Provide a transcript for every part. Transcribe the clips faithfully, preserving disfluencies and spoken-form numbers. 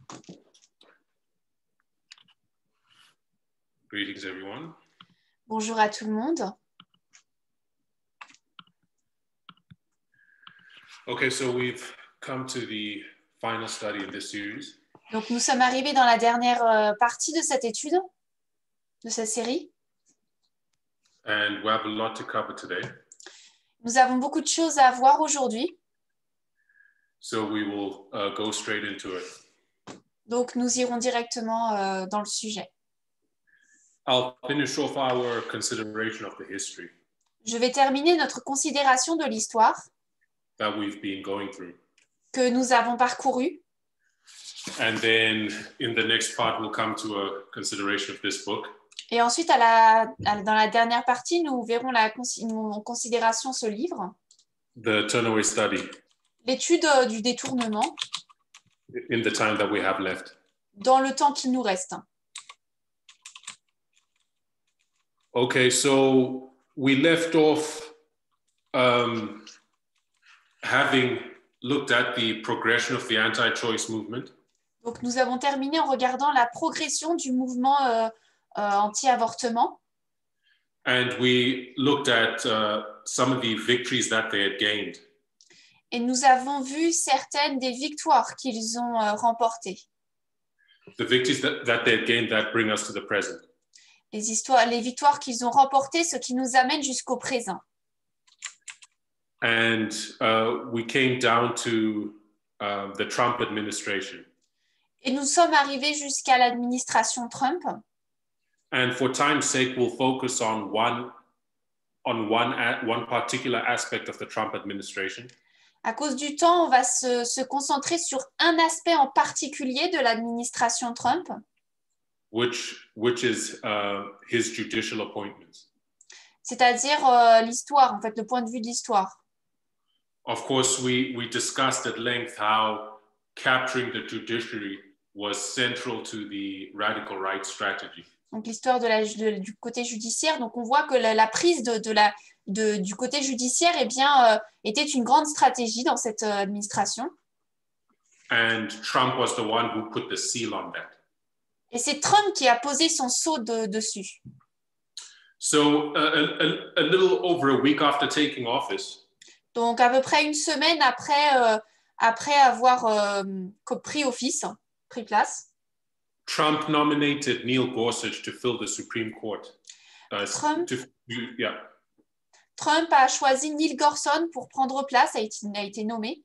Greetings, everyone. Bonjour à tout le monde. Okay, so we've come to the final study in this series. Donc, nous sommes arrivés dans la dernière euh, partie de cette étude, de cette série. And we have a lot to cover today. Nous avons beaucoup de choses à voir aujourd'hui. So we will uh, go straight into it. Donc, nous irons directement euh, dans le sujet. I'll finish off our consideration of the history Je vais terminer notre considération de l'histoire that we've been going through. que nous avons parcourue. And then in the next part, we'll come to a consideration of this book. Et ensuite, à la, à, dans la dernière partie, nous verrons la, en considération ce livre. The Turnaway Study L'étude euh, du détournement in the time that we have left. dans le temps qu'il nous reste. Okay, so we left off um, having looked at the progression of the anti-choice movement. Donc, nous avons terminé en regardant la progression du mouvement euh, euh, anti-avortement. And we looked at uh, some of the victories that they had gained. Et nous avons vu certaines des victoires qu'ils ont euh, remportées. The victories that, that they had gained that bring us to the present. Les, histoires, les victoires qu'ils ont remportées, ce qui nous amène jusqu'au présent. And uh, we came down to uh, the Trump administration. Et nous sommes arrivés jusqu'à l'administration Trump. And for time's sake, we'll focus on one, on one, one particular aspect of the Trump administration. À cause du temps, on va se, se concentrer sur un aspect en particulier de l'administration Trump, Which, which is uh, his judicial appointments. c'est-à-dire euh, l'histoire, en fait, le point de vue de l'histoire. Of course, we, we discussed at length how capturing the judiciary was central to the radical right strategy. Donc l'histoire de la, de, du côté judiciaire. Donc on voit que la, la prise de, de la, de, du côté judiciaire eh bien, euh, était une grande stratégie dans cette euh, administration. And Trump was the one who put the seal on that. Et c'est Trump qui a posé son sceau de, dessus. So uh, a, a, a little over a week after taking office, Donc à peu près une semaine après, euh, après avoir euh, pris office, pris place, Trump nominated Neil Gorsuch to fill the Supreme Court. Uh, Trump, to, yeah. Trump a choisi Neil Gorsuch pour prendre place, a été, a été nommé.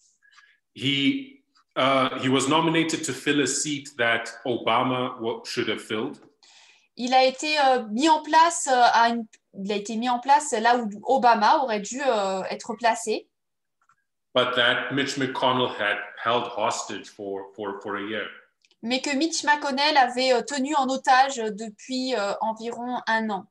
He, uh, he was nominated to fill a seat that Obama should have filled. Il a été euh, mis en place euh, à une, il a été mis en place là où Obama aurait dû euh, être placé. But that Mitch McConnell had held hostage for, for, for a year. Mais que Mitch McConnell avait euh, tenu en otage depuis euh, environ un an.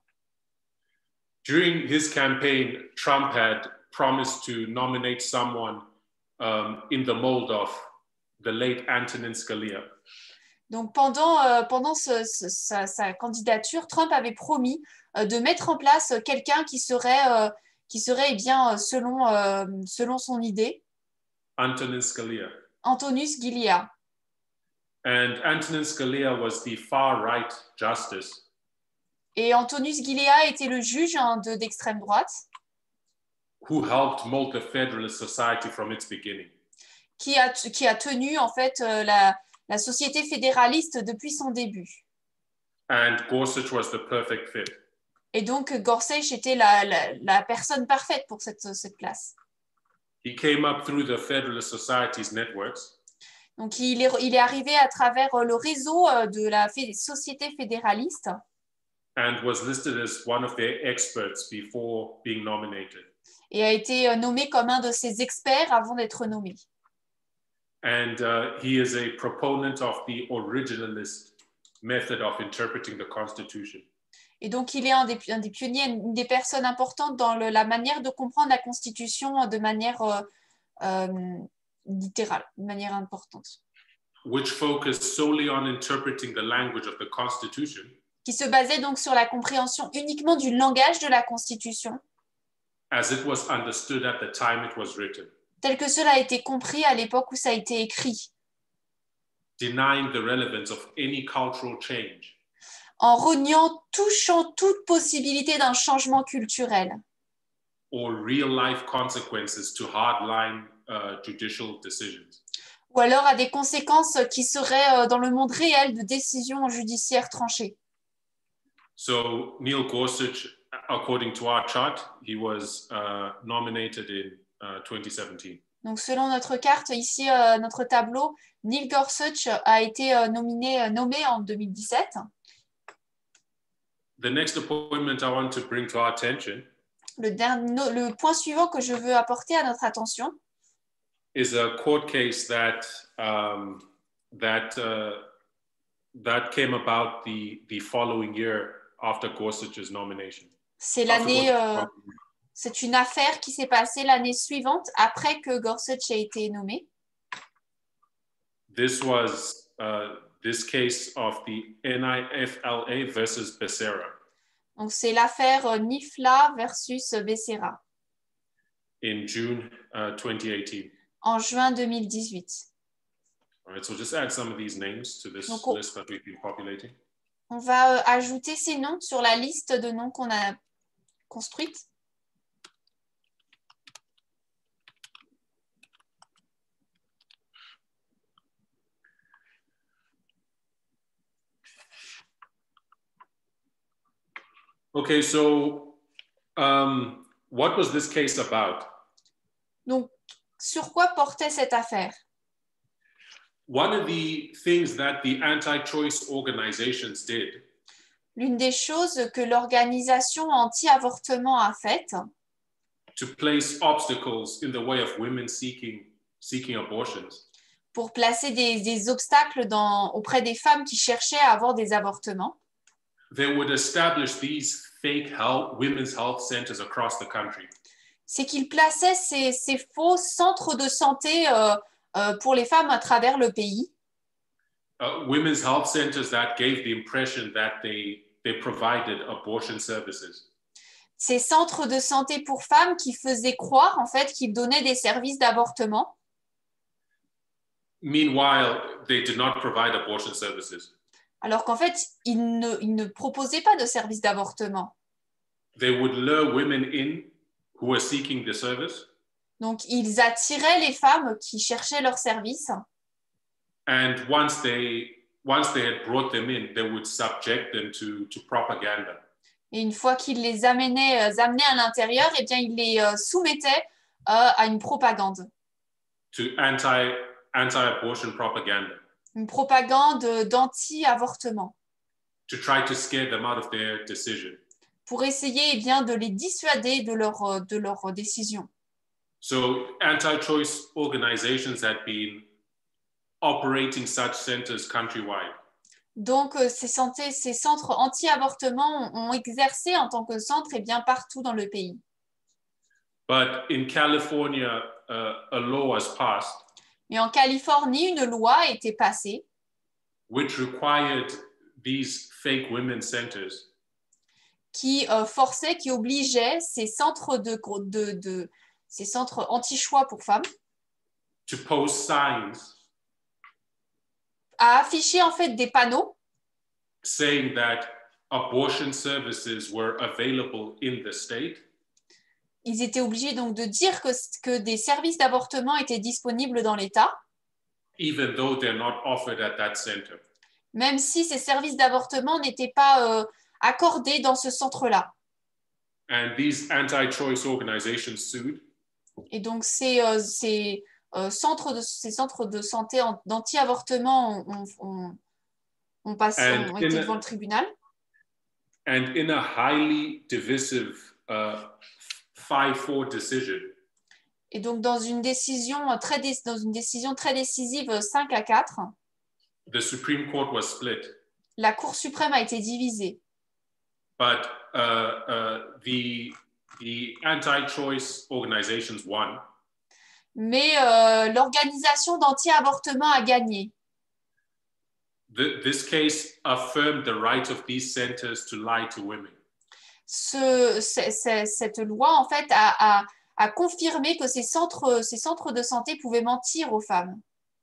During his campaign, Trump had promised to nominate someone um, in the mold of the late Antonin Scalia. Donc pendant, euh, pendant ce, ce, sa, sa candidature, Trump avait promis euh, de mettre en place quelqu'un qui serait, euh, qui serait eh bien, selon, euh, selon son idée, Antonin Scalia. Antonius Scalia. And Antonin Scalia was the far-right justice. Et Antonius Scalia était le juge hein, de, d'extrême droite. Who helped mold the Federalist Society from its beginning. Qui a, qui a tenu en fait euh, la, la société fédéraliste depuis son début. And Gorsuch was the perfect fit. Et donc Gorsuch était la, la, la personne parfaite pour cette, cette place. He came up through the Federalist Society's networks. Donc il est, il est arrivé à travers le réseau de la fé- société fédéraliste. And was listed as one of their experts before being nominated. Et a été nommé comme un de ses experts avant d'être nommé. And uh, he is a proponent of the originalist method of interpreting the Constitution. Et donc il est un des, un des pionniers, une des personnes importantes dans le, la manière de comprendre la Constitution de manière euh, euh, littérale, de manière importante. Which focused solely on interpreting the language of the Constitution. Qui se basait donc sur la compréhension uniquement du langage de la Constitution. As it was understood at the time it was written. Tel que cela a été compris à l'époque où ça a été écrit. denying the relevance of any cultural change, en reniant tout champ, toute possibilité d'un changement culturel or real-life consequences to hardline uh, judicial decisions. ou alors à des conséquences qui seraient euh, dans le monde réel de décisions judiciaires tranchées. So Neil Gorsuch, according to our chart, he was uh, nominated in uh, twenty seventeen. Donc, selon notre carte, ici, euh, notre tableau, Neil Gorsuch a été euh, nominé, euh, nommé en deux mille dix-sept. The next appointment I want to bring to our attention Le, dernier, le point suivant que je veux apporter à notre attention is a court case that um, that uh, that came about the the following year after Gorsuch's nomination. c'est l'année, euh, c'est une affaire qui s'est passée l'année suivante après que Gorsuch ait été nommé. This was uh, this case of the N I F L A versus Becerra. Donc c'est l'affaire euh, Nifla versus Becerra In June uh, twenty eighteen. en juin deux mille dix-huit. All right, so just add some of these names to this Donc, on- list that we've been populating. On va euh, ajouter ces noms sur la liste de noms qu'on a construite. Okay, so um, what was this case about? Donc, sur quoi portait cette affaire? One of the things that the anti-choice organizations did L'une des choses que l'organisation anti-avortement a faites, to place obstacles in the way of women seeking, seeking abortions pour placer des, des obstacles dans, auprès des femmes qui cherchaient à avoir des avortements, they would establish these fake health, women's health centers across the country. c'est qu'ils plaçaient ces, ces faux centres de santé euh, euh, pour les femmes à travers le pays. Uh, women's health centers that gave the impression that they, they provided abortion services. Ces centres de santé pour femmes qui faisaient croire en fait qu'ils donnaient des services d'avortement, Meanwhile, they did not provide abortion services. alors qu'en fait, ils ne, ils ne proposaient pas de services d'avortement. They would lure women in who were seeking the service, Donc, ils attiraient les femmes qui cherchaient leurs services. and once they once they had brought them in, they would subject them to, to propaganda. Et une fois qu'ils les amenaient, euh, amenaient à l'intérieur, eh bien, ils les euh, soumettaient euh, à une propagande. To anti anti-abortion propaganda, Une propagande d'anti-avortement to try to scare them out of their decision. pour essayer eh bien, de les dissuader de leur, euh, de leur décision. So anti-choice organizations had been operating such centers countrywide. Donc, euh, ces, santé, ces centres anti-avortement ont, ont exercé en tant que centre eh bien, partout dans le pays. But in California, uh, a law was passed Mais en Californie, une loi a été passée which required these fake women's centers qui euh, forçait, qui obligeait ces centres, de, de, de, ces centres anti-choix pour femmes to post signs à afficher en fait des panneaux saying that abortion services were available in the state, ils étaient obligés donc de dire que, que des services d'avortement étaient disponibles dans l'État, even though they're not offered at that center. même si ces services d'avortement n'étaient pas euh, accordés dans ce centre-là. And these anti-choice organizations sued, Et donc ces, euh, ces, euh, centres, de, ces centres de santé d'anti-avortement ont, ont, ont, passé, And ont été in a- devant le tribunal. and in a highly divisive uh, five four decision, Et donc dans une décision très, dé- dans une décision très décisive cinq à quatre, the Supreme Court was split. la Cour suprême a été divisée. But uh, uh, the, the anti-choice organizations won. Mais euh, l'organisation d'anti-avortement a gagné. The, this case affirmed the right of these centers to lie to women. Ce, c- c- cette loi, en fait, a, a, a confirmé que ces centres, ces centres de santé pouvaient mentir aux femmes.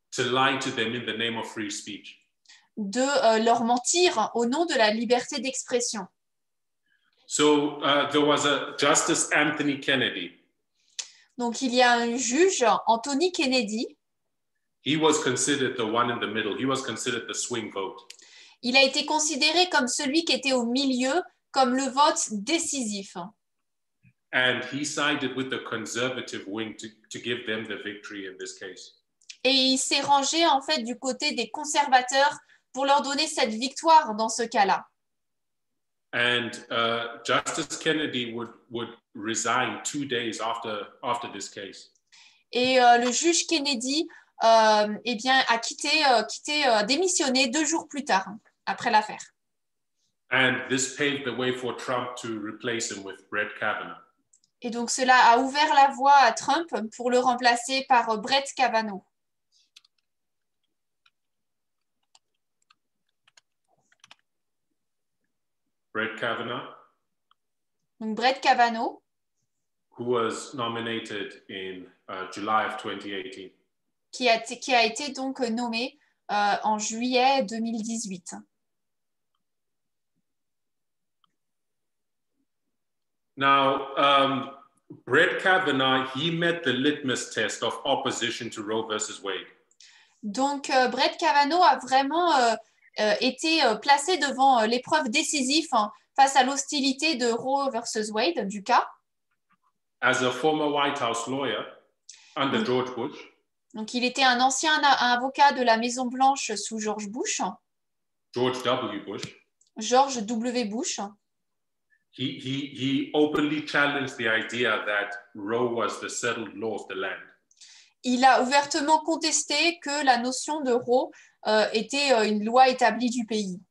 to lie to them in the name of free speech. de euh, leur mentir au nom de la liberté d'expression. So uh, there was a Justice Anthony Kennedy. Donc, il y a un juge, Anthony Kennedy. He was considered the one in the middle. He was considered the swing vote. Il a été considéré comme celui qui était au milieu, comme le vote décisif. And he sided with the conservative wing to, to give them the victory in this case. Et il s'est rangé en fait du côté des conservateurs pour leur donner cette victoire dans ce cas-là. And uh, Justice Kennedy would, would resign two days after, after this case. Et euh, le juge Kennedy euh, eh bien, a quitté, euh, quitté euh, démissionné deux jours plus tard, après l'affaire. And this paved the way for Trump to replace him with Brett Kavanaugh. Et donc cela a ouvert la voie à Trump pour le remplacer par Brett Kavanaugh. Brett Kavanaugh, Donc Brett Kavanaugh, who was nominated in uh, July of twenty eighteen. qui a, qui a été donc nommé euh, en juillet deux mille dix-huit. Now, um, Brett Kavanaugh, he met the litmus test of opposition to Roe versus Wade. Donc euh, Brett Kavanaugh a vraiment euh, euh, été euh, placé devant euh, l'épreuve décisive hein, face à l'hostilité de Roe versus Wade du cas. As a former White House lawyer under Donc, George Bush, donc il était un ancien un avocat de la Maison Blanche sous George Bush, George W. Bush, George W. Bush. he, he, he openly challenged the idea that Roe was the settled law of the land. Il a ouvertement contesté que la notion de Roe euh, était euh, une loi établie du pays.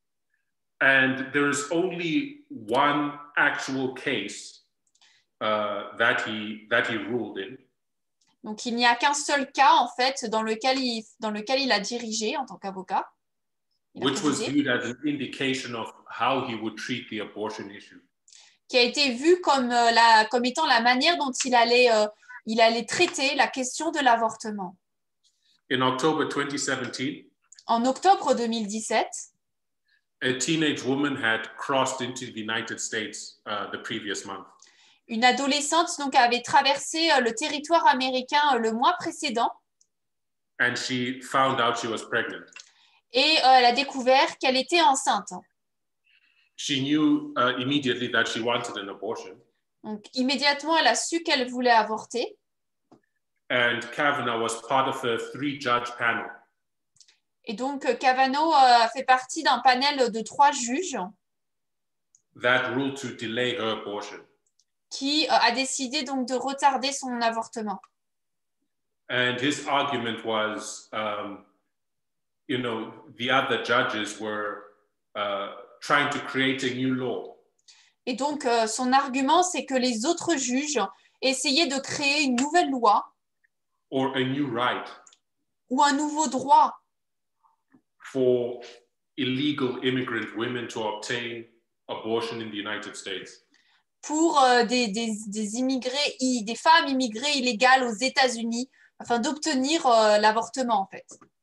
And there is only one actual case uh, that he that he ruled in. Donc il n'y a qu'un seul cas en fait dans lequel il, dans lequel il a dirigé en tant qu'avocat. Which was viewed as an indication of how he would treat the abortion issue. Qui a été vu comme, euh, la, comme étant la manière dont il allait, euh, il allait traiter la question de l'avortement. In October twenty seventeen, en octobre deux mille dix-sept, a teenage woman had crossed into the United States uh, the previous month. Une adolescente donc avait traversé euh, le territoire américain euh, le mois précédent. And she found out she was pregnant. Et euh, elle a découvert qu'elle était enceinte. She knew uh, immediately that she wanted an abortion. Donc immédiatement, elle a su qu'elle voulait avorter. And Kavanaugh was part of a three-judge panel. Et donc Kavanaugh euh, a fait partie d'un panel de trois juges That ruled to delay her abortion. Qui euh, a décidé donc de retarder son avortement. And his argument was, um, you know, the other judges were uh, trying to create a new law. Et donc, euh, son argument, c'est que les autres juges essayaient de créer une nouvelle loi Or a new right. Ou un nouveau droit. For illegal immigrant women to obtain abortion in the United States. Pour euh, des, des, des immigrés, des femmes immigrées illégales aux États-Unis, afin d'obtenir euh, l'avortement, en fait.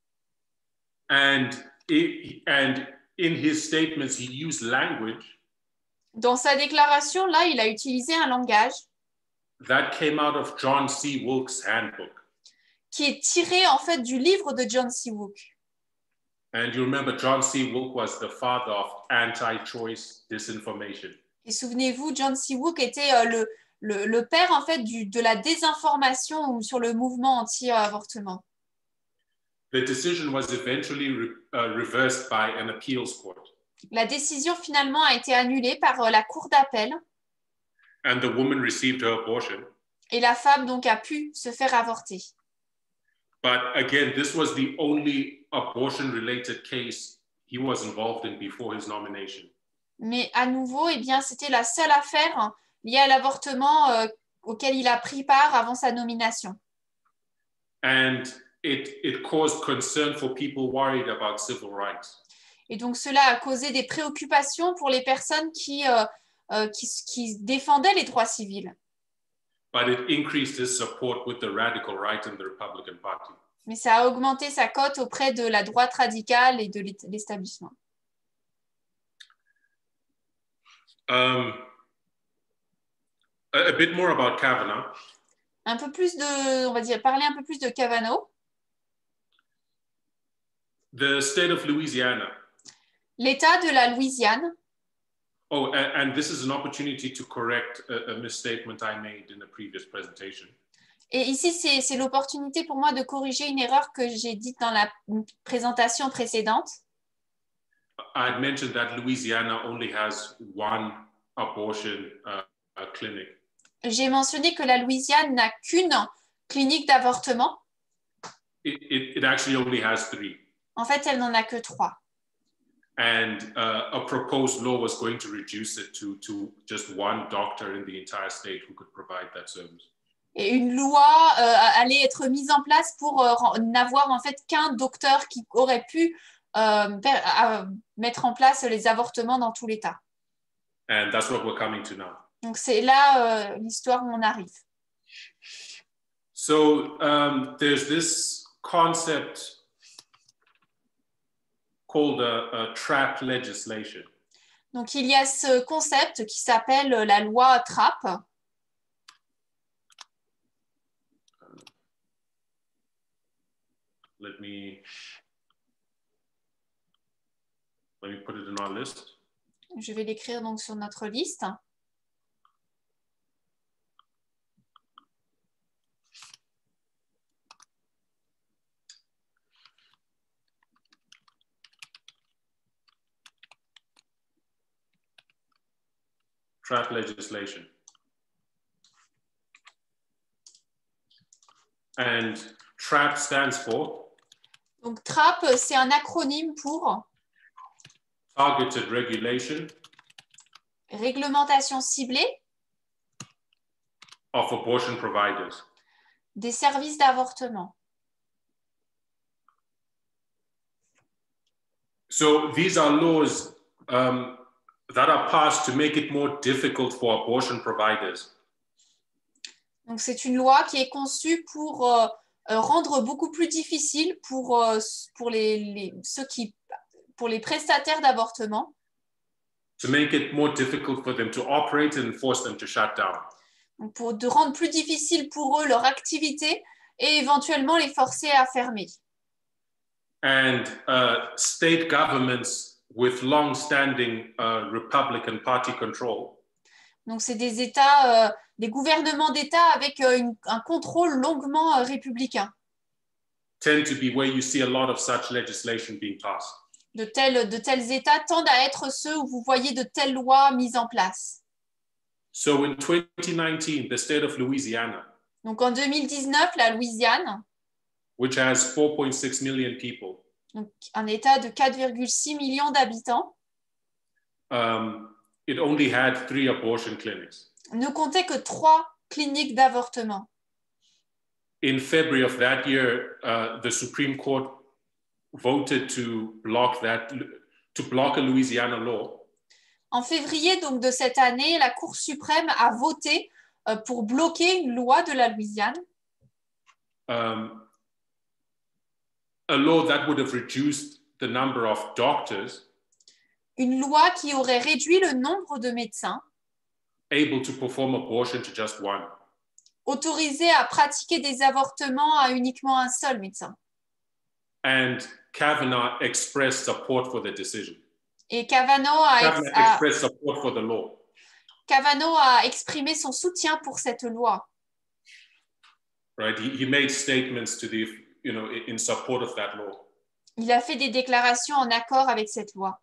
And, it, and in his statements, he used language. Dans sa déclaration, là, il a utilisé un langage that came out of John C. Wilkes' handbook. Qui est tiré, en fait, du livre de John C. Wilkes. And you remember John C. Wilkes was the father of anti-choice disinformation. Et souvenez-vous, John C. Wilkes était euh, le, le, le père, en fait, du, de la désinformation sur le mouvement anti-avortement. The decision was eventually re, uh, reversed by an appeals court. La décision finalement a été annulée par euh, la cour d'appel. And the woman received her abortion. Et la femme donc a pu se faire avorter. But again, this was the only abortion-related case he was involved in before his nomination. Mais à nouveau, eh bien, c'était la seule affaire liée à l'avortement euh, auquel il a pris part avant sa nomination. And it, it caused concern for people worried about civil rights. Et donc, cela a causé des préoccupations pour les personnes qui, euh, euh, qui, qui défendaient les droits civils. But it increased his support with the radical right in the Republican Party. Mais ça a augmenté sa cote auprès de la droite radicale et de l'établissement. Um, a, a bit more about Kavanaugh. Un peu plus de, on va dire, parler un peu plus de Kavanaugh. The state of Louisiana. L'État de la Louisiane. Oh, and, and this is an opportunity to correct a, a misstatement I made in a previous presentation. Et ici, c'est l'opportunité pour moi de corriger une erreur que j'ai dite dans la présentation précédente. I had mentioned that Louisiana only has one abortion uh, uh, clinic. J'ai mentionné que la Louisiane n'a qu'une clinique d'avortement. It, it, it actually only has three. En fait, elle n'en a que trois. And uh, a proposed law was going to reduce it to, to just one doctor in the entire state who could provide that service. Et une loi euh, allait être mise en place pour euh, n'avoir en fait qu'un docteur qui aurait pu euh, euh, mettre en place les avortements dans tout l'État. And that's what we're coming to now. Donc c'est là euh, l'histoire où on arrive. So um, there's this concept called a, a trap legislation. Donc il y a ce concept qui s'appelle la loi TRAP. Let me, let me put it in our list. Je vais l'écrire donc sur notre liste. Trap legislation. And TRAP stands for? Donc TRAP, c'est un acronyme pour Targeted Regulation Réglementation ciblée of Abortion Providers. Des services d'avortement. So these are laws um, that are passed to make it more difficult for abortion providers. Donc c'est une loi qui est conçue pour euh, rendre beaucoup plus difficile pour, euh, pour les, les, ceux qui, pour les prestataires d'avortement. To make it more difficult for them to operate and force them to shut down. Donc pour de rendre plus difficile pour eux leur activité et éventuellement les forcer à fermer. And uh, state governments with long-standing uh, Republican Party control. Donc c'est des États, euh, des gouvernements d'États avec euh, une, un contrôle longuement euh, républicain. Tend to be where you see a lot of such legislation being passed. De tels, de tels États tendent à être ceux où vous voyez de telles lois mises en place. So in twenty nineteen, the state of Louisiana, donc en deux mille dix-neuf, la Louisiane, which has four point six million people, donc un État de quatre virgule six millions d'habitants, um, it only had three abortion clinics. Ne comptait que trois cliniques d'avortement. In February of that year, uh, the Supreme Court voted to block that, to block a Louisiana law. En février donc de cette année, la Cour suprême a voté euh, pour bloquer une loi de la Louisiane. Um, a law that would have reduced the number of doctors. Une loi qui aurait réduit le nombre de médecins. Able to perform abortion to just one. Autorisés à pratiquer des avortements à uniquement un seul médecin. And Kavanaugh expressed support for the decision. Et Kavanaugh a, Kavanaugh a, expressed support for the law. Kavanaugh a exprimé son soutien pour cette loi. Right, he, he made statements to the, you know, in support of that law. Il a fait des déclarations en accord avec cette loi.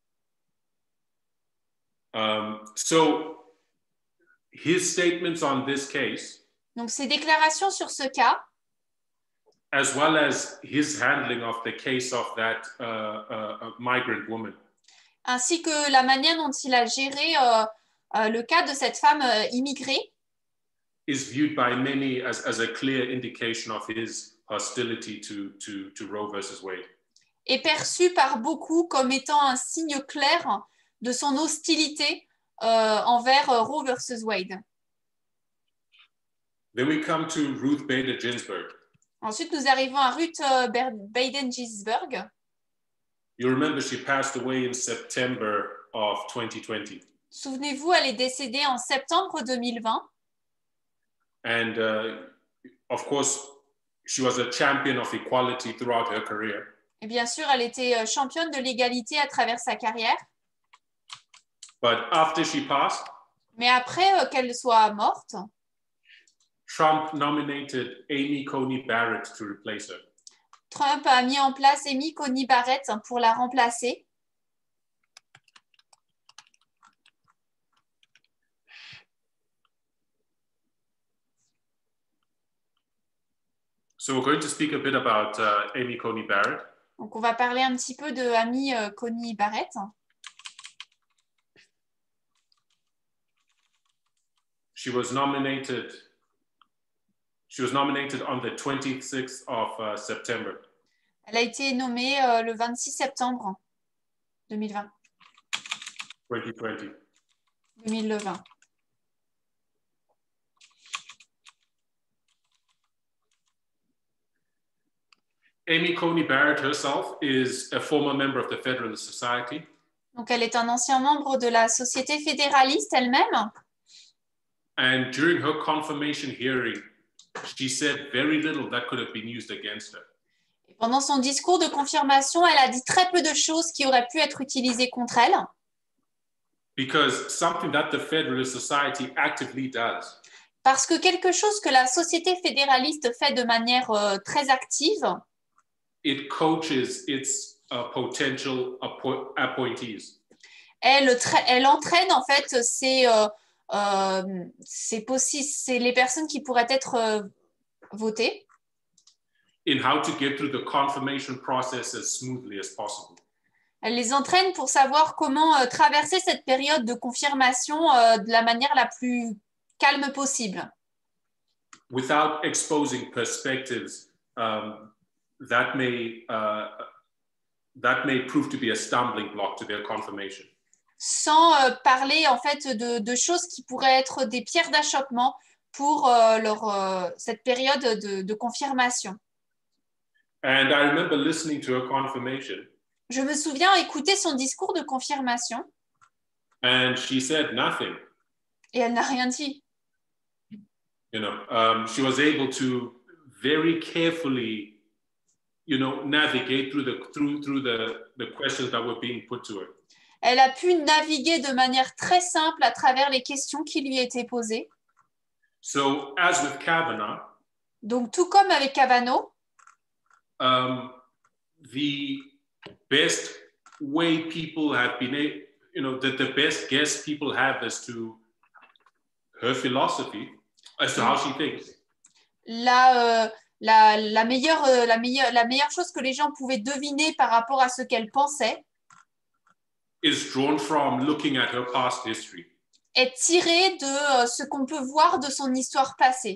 Um, so his statements on this case, donc ses déclarations sur ce cas, as well as his handling of the case of that uh, uh, migrant woman, ainsi que la manière dont il a géré euh, euh, le cas de cette femme euh, immigrée, is viewed by many as, as a clear indication of his hostility to, to, to Roe versus Wade. Est perçu par beaucoup comme étant un signe clair de son hostilité euh, envers euh, Roe versus Wade. Then we come to Ruth Bader Ginsburg. Ensuite, nous arrivons à Ruth euh, Bader Ginsburg. You remember she passed away in September of twenty twenty. Souvenez-vous, elle est décédée en septembre deux mille vingt. And uh, of course, she was a champion of equality throughout her career. Et bien sûr, elle était championne de l'égalité à travers sa carrière. But after she passed, Mais après euh, qu'elle soit morte, Trump nominated Amy Coney Barrett to replace her. Trump a mis en place Amy Coney Barrett pour la remplacer. So we're going to speak a bit about uh, Amy Coney Barrett. Donc on va parler un petit peu de Amy euh, Coney Barrett. She was nominated. She was nominated on the twenty-sixth of uh, September. Elle a été nommée euh, le vingt-six septembre deux mille vingt. twenty twenty. deux mille vingt. Amy Coney Barrett herself is a former member of the Federalist Society. Donc elle est un ancien membre de la Société fédéraliste elle-même. And during her confirmation hearing, she said very little that could have been used against her. Et pendant son discours de confirmation, elle a dit très peu de choses qui auraient pu être utilisées contre elle. Because something that the Federalist Society actively does. Parce que quelque chose que la Société fédéraliste fait de manière euh, très active, it coaches its uh, potential appo appointees. Elle, elle entraîne en fait ces, euh, euh, ces, c'est les personnes qui pourraient être euh, votées. In how to get through the confirmation process as smoothly as possible. Elle les entraîne pour savoir comment euh, traverser cette période de confirmation euh, de la manière la plus calme possible. Without exposing perspectives um, that may uh, that may prove to be a stumbling block to their confirmation. Sans euh, parler en fait de, de choses qui pourraient être des pierres d'achoppement pour euh, leur, euh, cette période de, de confirmation. And I remember listening to her confirmation. Je me souviens écouter son discours de confirmation. And she said nothing. Et elle n'a rien dit. You know, um, she was able to very carefully, you know, navigate through the through through the the questions that were being put to her. Elle a pu naviguer de manière très simple à travers les questions qui lui étaient posées. So, as with Kavanaugh, donc tout comme avec Kavanaugh, um, the best way people have been, you know, the, the best guess people have as to her philosophy, as to how she thinks. La, euh, la, la, meilleure, euh, la, meilleure, la meilleure chose que les gens pouvaient deviner par rapport à ce qu'elle pensait is drawn from looking at her past history. Est tirée de euh, ce qu'on peut voir de son histoire passée.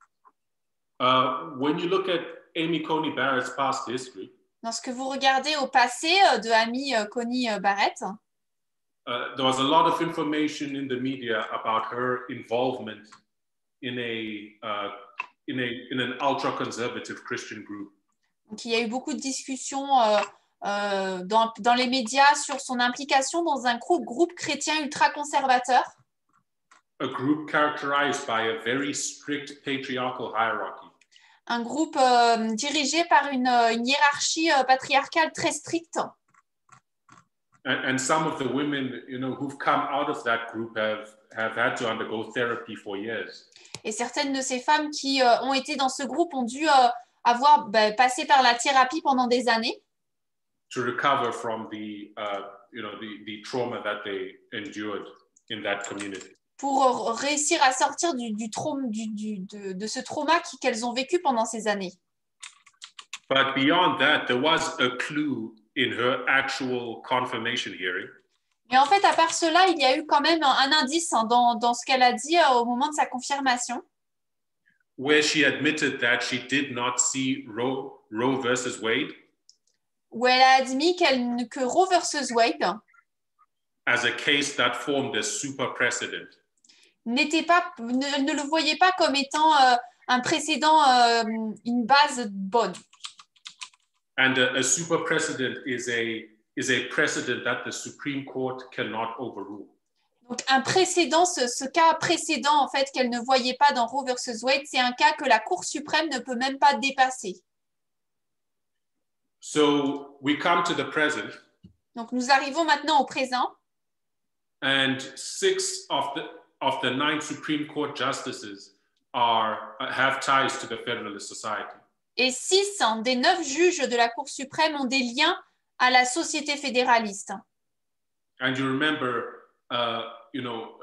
Uh, when you look at Amy Coney Barrett's past history, lorsque vous regardez au passé de Amy Coney Barrett, uh, there was a lot of information in the media about her involvement in a uh, in a in an ultra-conservative Christian group. Donc il y a eu beaucoup de discussions euh, euh, dans, dans les médias sur son implication dans un groupe, groupe chrétien ultra-conservateur. A group characterized by a very strict patriarchal hierarchy. Un groupe euh, dirigé par une, une hiérarchie euh, patriarcale très stricte. And, and some of the women, you know, who've come out of that group have have had to undergo therapy for years. Et certaines de ces femmes qui euh, ont été dans ce groupe ont dû euh, avoir bah, passé par la thérapie pendant des années. To recover from the, uh, you know, the, the trauma that they endured in that community. Pour réussir à sortir du, du trauma, du, du, de, de ce trauma qu'elles ont vécu pendant ces années. But beyond that, there was a clue in her actual confirmation hearing. Mais en fait, à part cela, il y a eu quand même un, un indice hein, dans, dans ce qu'elle a dit euh, au moment de sa confirmation. Where she admitted that she did not see Roe, Roe versus Wade. Où elle a admis qu'elle, que Roe versus Wade as a case that formed a super precedent. N'était pas, ne, ne le voyait pas comme étant euh, un précédent, euh, une base bonne. And a, a super precedent is a, is a precedent that the Supreme Court cannot overrule. Donc, un précédent, ce, ce cas précédent, en fait, qu'elle ne voyait pas dans Roe versus Wade, c'est un cas que la Cour suprême ne peut même pas dépasser. So we come to the present. Donc, nous arrivons maintenant au présent. And six of the, of the nine Supreme Court justices are, have ties to the Federalist Society. Et six des neuf juges de la Cour suprême ont des liens à la société fédéraliste. And you remember, uh, you know,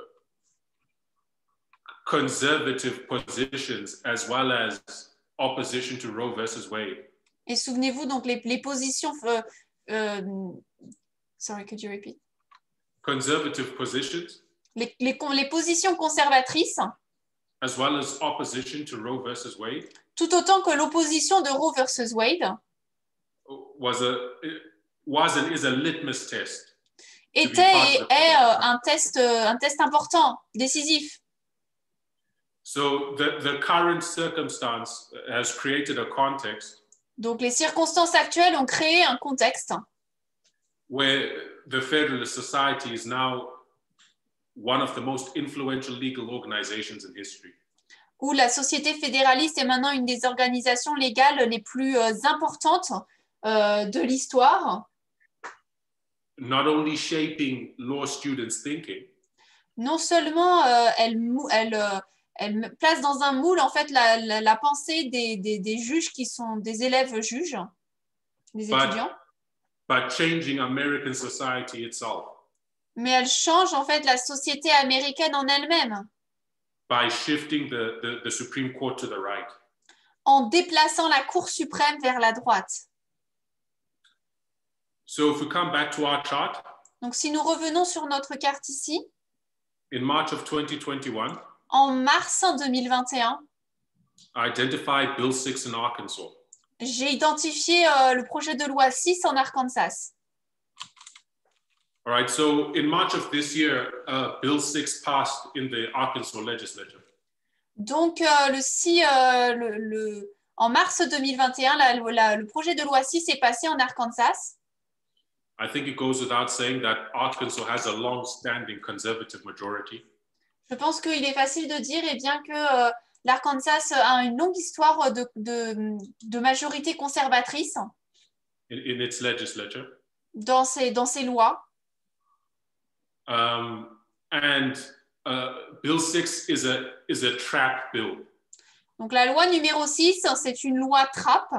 conservative positions as well as opposition to Roe versus Wade. Et souvenez-vous donc les, les positions. Euh, euh, sorry, could you repeat? Conservative positions. Les, les, les positions conservatrices. As well as opposition to Roe versus Wade. Tout autant que l'opposition de Roe versus Wade. Was a was and is a litmus test. Était et est euh, un test euh, un test important, décisif. So the the current circumstance has created a context. Donc les circonstances actuelles ont créé un contexte where the Federalist Society is now one of the most influential legal organizations in history. Où la Société fédéraliste est maintenant une des organisations légales les plus euh, importantes euh, de l'histoire. Not only shaping law students' thinking, non seulement euh, elle, elle, euh, elle place dans un moule en fait la, la, la pensée des, des, des juges qui sont des élèves juges, des but, étudiants. But changing American society itself. Mais elle change en fait la société américaine en elle-même. By shifting the, the, the Supreme Court to the right. En déplaçant la Cour suprême vers la droite. So if we come back to our chart, donc si nous revenons sur notre carte ici, in March of twenty twenty-one, en mars deux mille vingt et un, I identified Bill six in Arkansas. J'ai identifié euh, le projet de loi six en Arkansas. All right, so in March of this year, uh, Bill six passed in the Arkansas legislature. Donc, euh, le six, euh, le, le, en mars deux mille vingt et un, la, la, le projet de loi six est passé en Arkansas. I think it goes without saying that Arkansas has a long-standing conservative majority. Je pense qu'il est facile de dire eh bien, que euh, l'Arkansas a une longue histoire de, de, de majorité conservatrice in, in its legislature. Dans, ses, dans ses lois. Um, and uh, Bill six is a, is a trap bill. Donc la loi numéro six, c'est une loi trappe.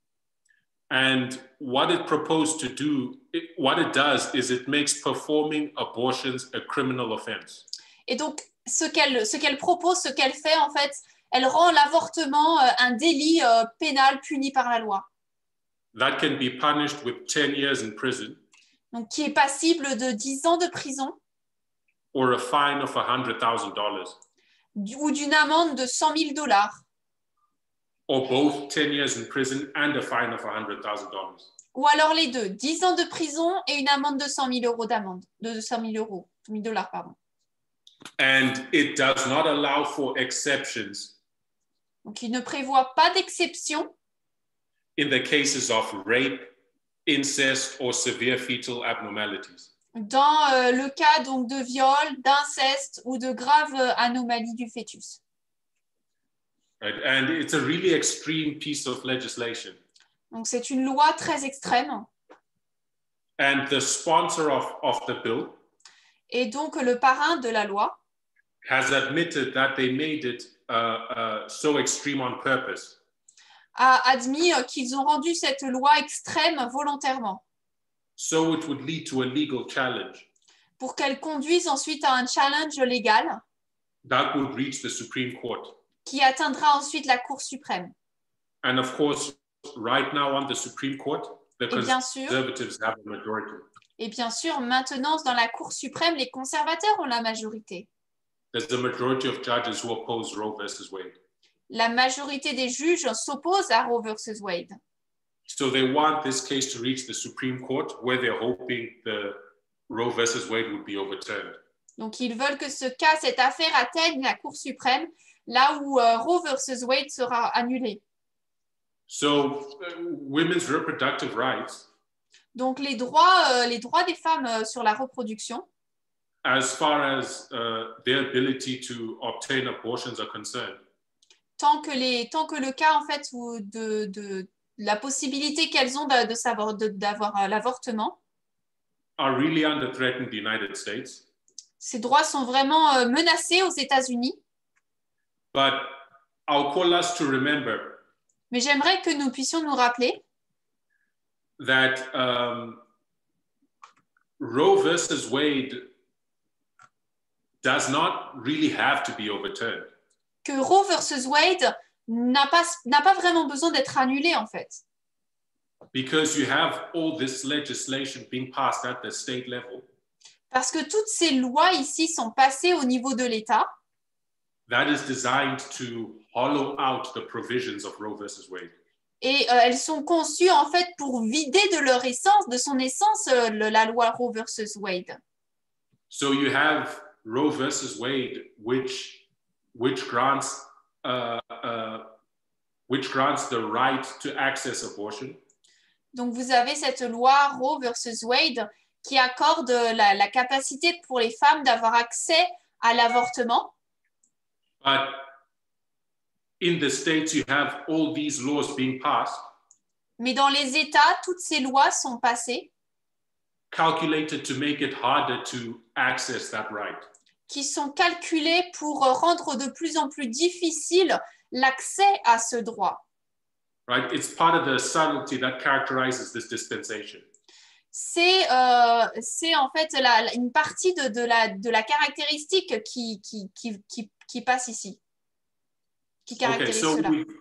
And what it proposed to do, it, what it does is it makes performing abortions a criminal offense. Et donc, ce qu'elle ce qu'elle propose, ce qu'elle fait, en fait, elle rend l'avortement euh, un délit euh, pénal puni par la loi. That can be punished with ten years in prison. Donc, qui est passible de dix ans de prison. Or a fine of one hundred thousand dollars. Ou d'une amende de cent mille dollars. Or both ten years in prison and a fine of one hundred thousand dollars. Ou alors les deux, dix ans de prison et une amende de cent mille euros d'amende, de cent mille euros, cent mille dollars, pardon. And it does not allow for exceptions. Donc, il ne prévoit pas d'exception. In the cases of rape, incest, or severe fetal abnormalities. Dans euh, le cas donc de viol, d'inceste ou de graves euh, anomalies du fœtus. Right? And it's a really extreme piece of legislation. Donc, c'est une loi très extrême. And the sponsor of, of the bill Et donc, le parrain de la loi has admitted that they made it uh, uh, so extreme on purpose. A admis qu'ils ont rendu cette loi extrême volontairement. So it would lead to a legal challenge. Pour qu'elle conduise ensuite à un challenge légal. That would reach the Supreme Court. Qui atteindra ensuite la Cour suprême. And of course, right now on the Supreme Court, the conservatives have a majority. Et bien sûr, maintenant, dans la Cour suprême, les conservateurs ont la majorité. There's a majority of judges who oppose Roe versus Wade. La majorité des juges s'opposent à Roe versus Wade. So they want this case to reach the Supreme Court, where they're hoping the Roe versus Wade would be overturned. Donc, ils veulent que ce cas, cette affaire atteigne la Cour suprême, là où euh, Roe versus Wade sera annulé. So, uh, women's reproductive rights, Donc les droits, euh, les droits des femmes euh, sur la reproduction, as far as uh, their ability to obtain abortions are concerned, tant que, les, tant que le cas en fait où de, de la possibilité qu'elles ont de, de savoir, de, d'avoir euh, l'avortement, are really under threat in the United States. ces droits sont vraiment euh, menacés aux États-Unis. But I'll call us to remember Mais j'aimerais que nous puissions nous rappeler that um, Roe versus Wade does not really have to be overturned. que Roe versus Wade n'a pas, n'a pas vraiment besoin d'être annulé en fait. Because you have all this legislation being passed at the state level. Parce que toutes ces lois ici sont passées au niveau de l'État. That is designed to hollow out the provisions of Roe versus Wade. Et euh, elles sont conçues en fait pour vider de leur essence, de son essence, euh, le, la loi Roe versus Wade. So you have Roe versus Wade, which which grants uh, uh, which grants the right to access abortion. Donc vous avez cette loi Roe versus Wade qui accorde la, la capacité pour les femmes d'avoir accès à l'avortement. But in the states, you have all these laws being passed, Mais dans les États, toutes ces lois sont passées calculated to make it harder to access that right. qui sont calculées pour rendre de plus en plus difficile l'accès à ce droit. Right? It's part of the subtlety that characterizes this dispensation. C'est euh, c'est en fait la, une partie de, de, la, de la caractéristique qui, qui, qui, qui, qui passe ici, qui Okay, caractérise so cela. we've,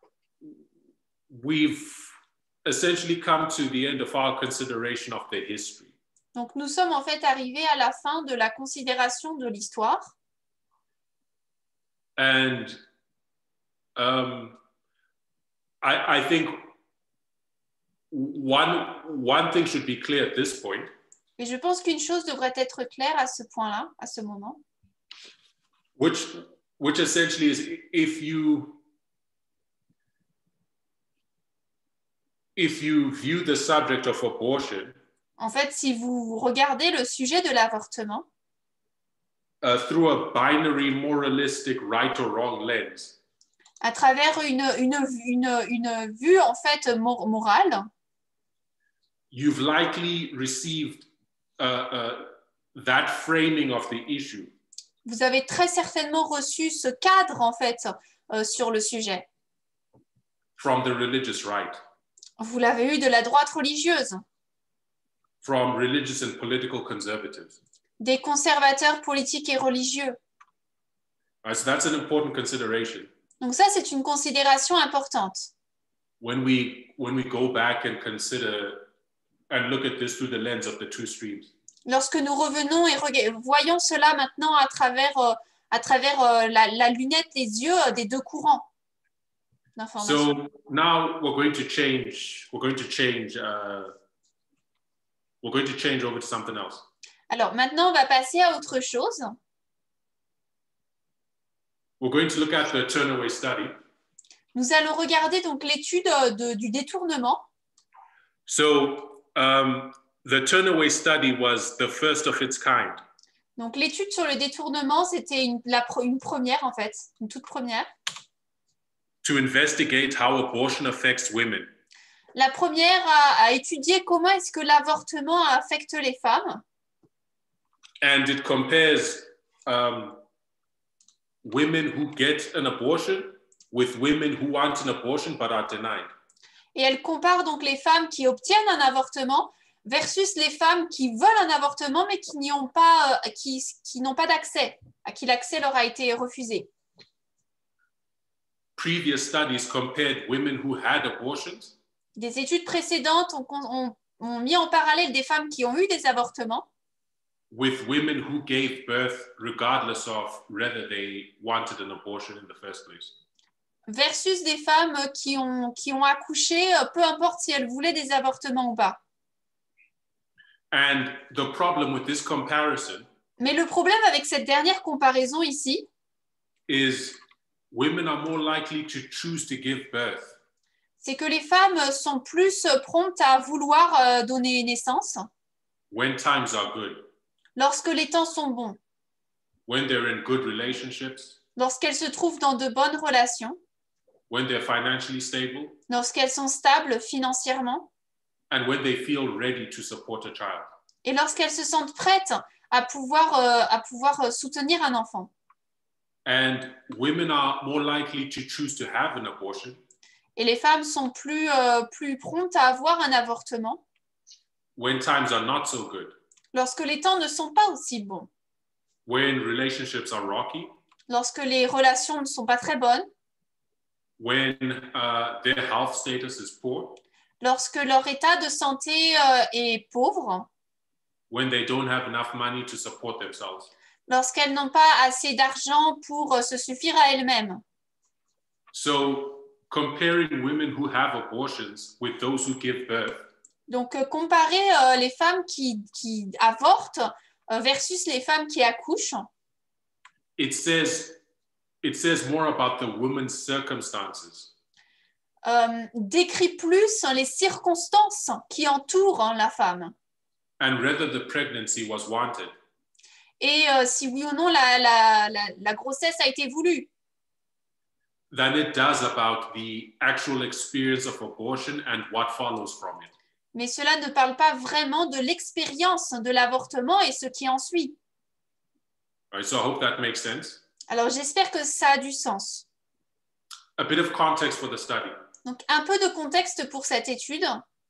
we've essentially come to the end of our consideration of the history. Donc nous sommes en fait arrivés à la fin de la considération de l'histoire. And um, I, I think one, one thing should be clear at this point. Et je pense qu'une chose devrait être claire à ce point-là, à ce moment, Which, which essentially is if you if you view the subject of abortion en fait, si vous regardez le sujet de l'avortement uh, through a binary moralistic right or wrong lens, à travers une, une, une, une vue en fait mor- morale, you've likely received uh, uh, that framing of the issue vous avez très certainement reçu ce cadre en fait euh, sur le sujet. from the religious right, Vous l'avez eu de la droite religieuse, from religious and political conservatives. des conservateurs politiques et religieux. Right, so that's an important consideration Donc ça, c'est une considération importante. when we when we go back and consider and look at this through the lens of the two streams. Lorsque nous revenons et rega- voyons cela maintenant à travers, euh, à travers euh, la, la lunette, les yeux euh, des deux courants d'information. So now we're going to change. We're going to change. Uh, we're going to change over to something else. Alors maintenant, on va passer à autre chose. We're going to look at the Turnaway study. Nous allons regarder donc l'étude euh, de- du détournement. So um, the Turnaway study was the first of its kind. Donc l'étude sur le détournement, c'était une, la pro- une première en fait, une toute première. To investigate how abortion affects women. La première à, à étudier comment est-ce que l'avortement affecte les femmes. And it compares um, women who get an abortion with women who want an abortion but are denied. Et elle compare donc les femmes qui obtiennent un avortement versus les femmes qui veulent un avortement mais qui n'y ont pas, euh, qui, qui n'ont pas d'accès, à qui l'accès leur a été refusé. Previous studies compared women who had abortions Des études précédentes ont, ont, ont mis en parallèle des femmes qui ont eu des avortements with women who gave birth regardless of whether they wanted an abortion in the first place. versus des femmes qui ont, qui ont accouché, euh, peu importe si elles voulaient des avortements ou pas. And the problem with this comparison Mais le problème avec cette dernière comparaison ici, is women are more likely to choose to give birth c'est que les femmes sont plus promptes à vouloir euh, donner naissance when times are good, lorsque les temps sont bons, when they're in good relationships, lorsqu'elles se trouvent dans de bonnes relations, when they're financially stable, lorsqu'elles sont stables financièrement and when they feel ready to support a child. et lorsqu'elles se sentent prêtes à pouvoir, euh, à pouvoir euh, soutenir un enfant. And women are more likely to choose to have an abortion Et les femmes sont plus, euh, plus promptes à avoir un avortement when times are not so good, lorsque les temps ne sont pas aussi bons, when relationships are rocky, lorsque les relations ne sont pas très bonnes, when uh, their health status is poor, lorsque leur état de santé euh, est pauvre, when they don't have enough money to support themselves. lorsqu'elles n'ont pas assez d'argent pour euh, se suffire à elles-mêmes. So comparing women who have abortions with those who give birth Donc, euh, comparer euh, les femmes qui, qui avortent euh, versus les femmes qui accouchent, it says it says more about the woman's circumstances euh, décrit plus les circonstances qui entourent hein, la femme. and whether the pregnancy was wanted. Et euh, si oui ou non la, la, la, la grossesse a été voulue, Than it does about the actual experience of abortion and what follows from it. mais cela ne parle pas vraiment de l'expérience de l'avortement et ce qui en suit. All right, so I hope that makes sense. Alors, j'espère que ça a du sens. A bit of context for the study. Donc, un peu de contexte pour cette étude.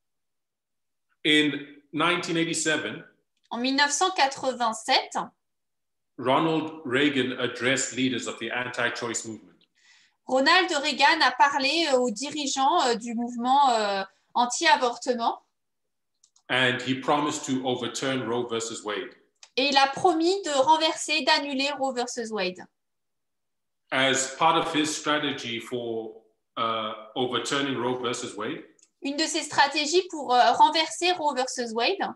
In nineteen eighty-seven, En mille neuf cent quatre-vingt-sept, Ronald Reagan addressed leaders of the anti-choice movement. Ronald Reagan a parlé aux dirigeants euh, du mouvement euh, anti-avortement And he promised to overturn Roe versus Wade. et il a promis de renverser, d'annuler Roe versus Wade. As part of his strategy for uh, overturning Roe versus Wade, Une de ses stratégies pour euh, renverser Roe versus Wade,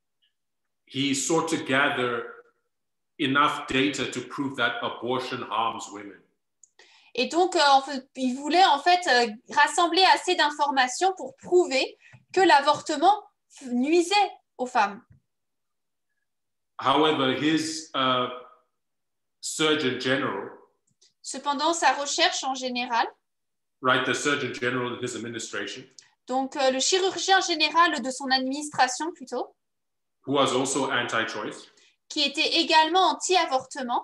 he sought to gather enough data to prove that abortion harms women. et donc euh, en fait, il voulait en fait euh, rassembler assez d'informations pour prouver que l'avortement nuisait aux femmes. However, his uh, Surgeon General, Cependant, sa recherche en général, right, the Surgeon General in his administration, donc euh, le chirurgien général de son administration plutôt, who was also anti-choice, qui était également anti-avortement,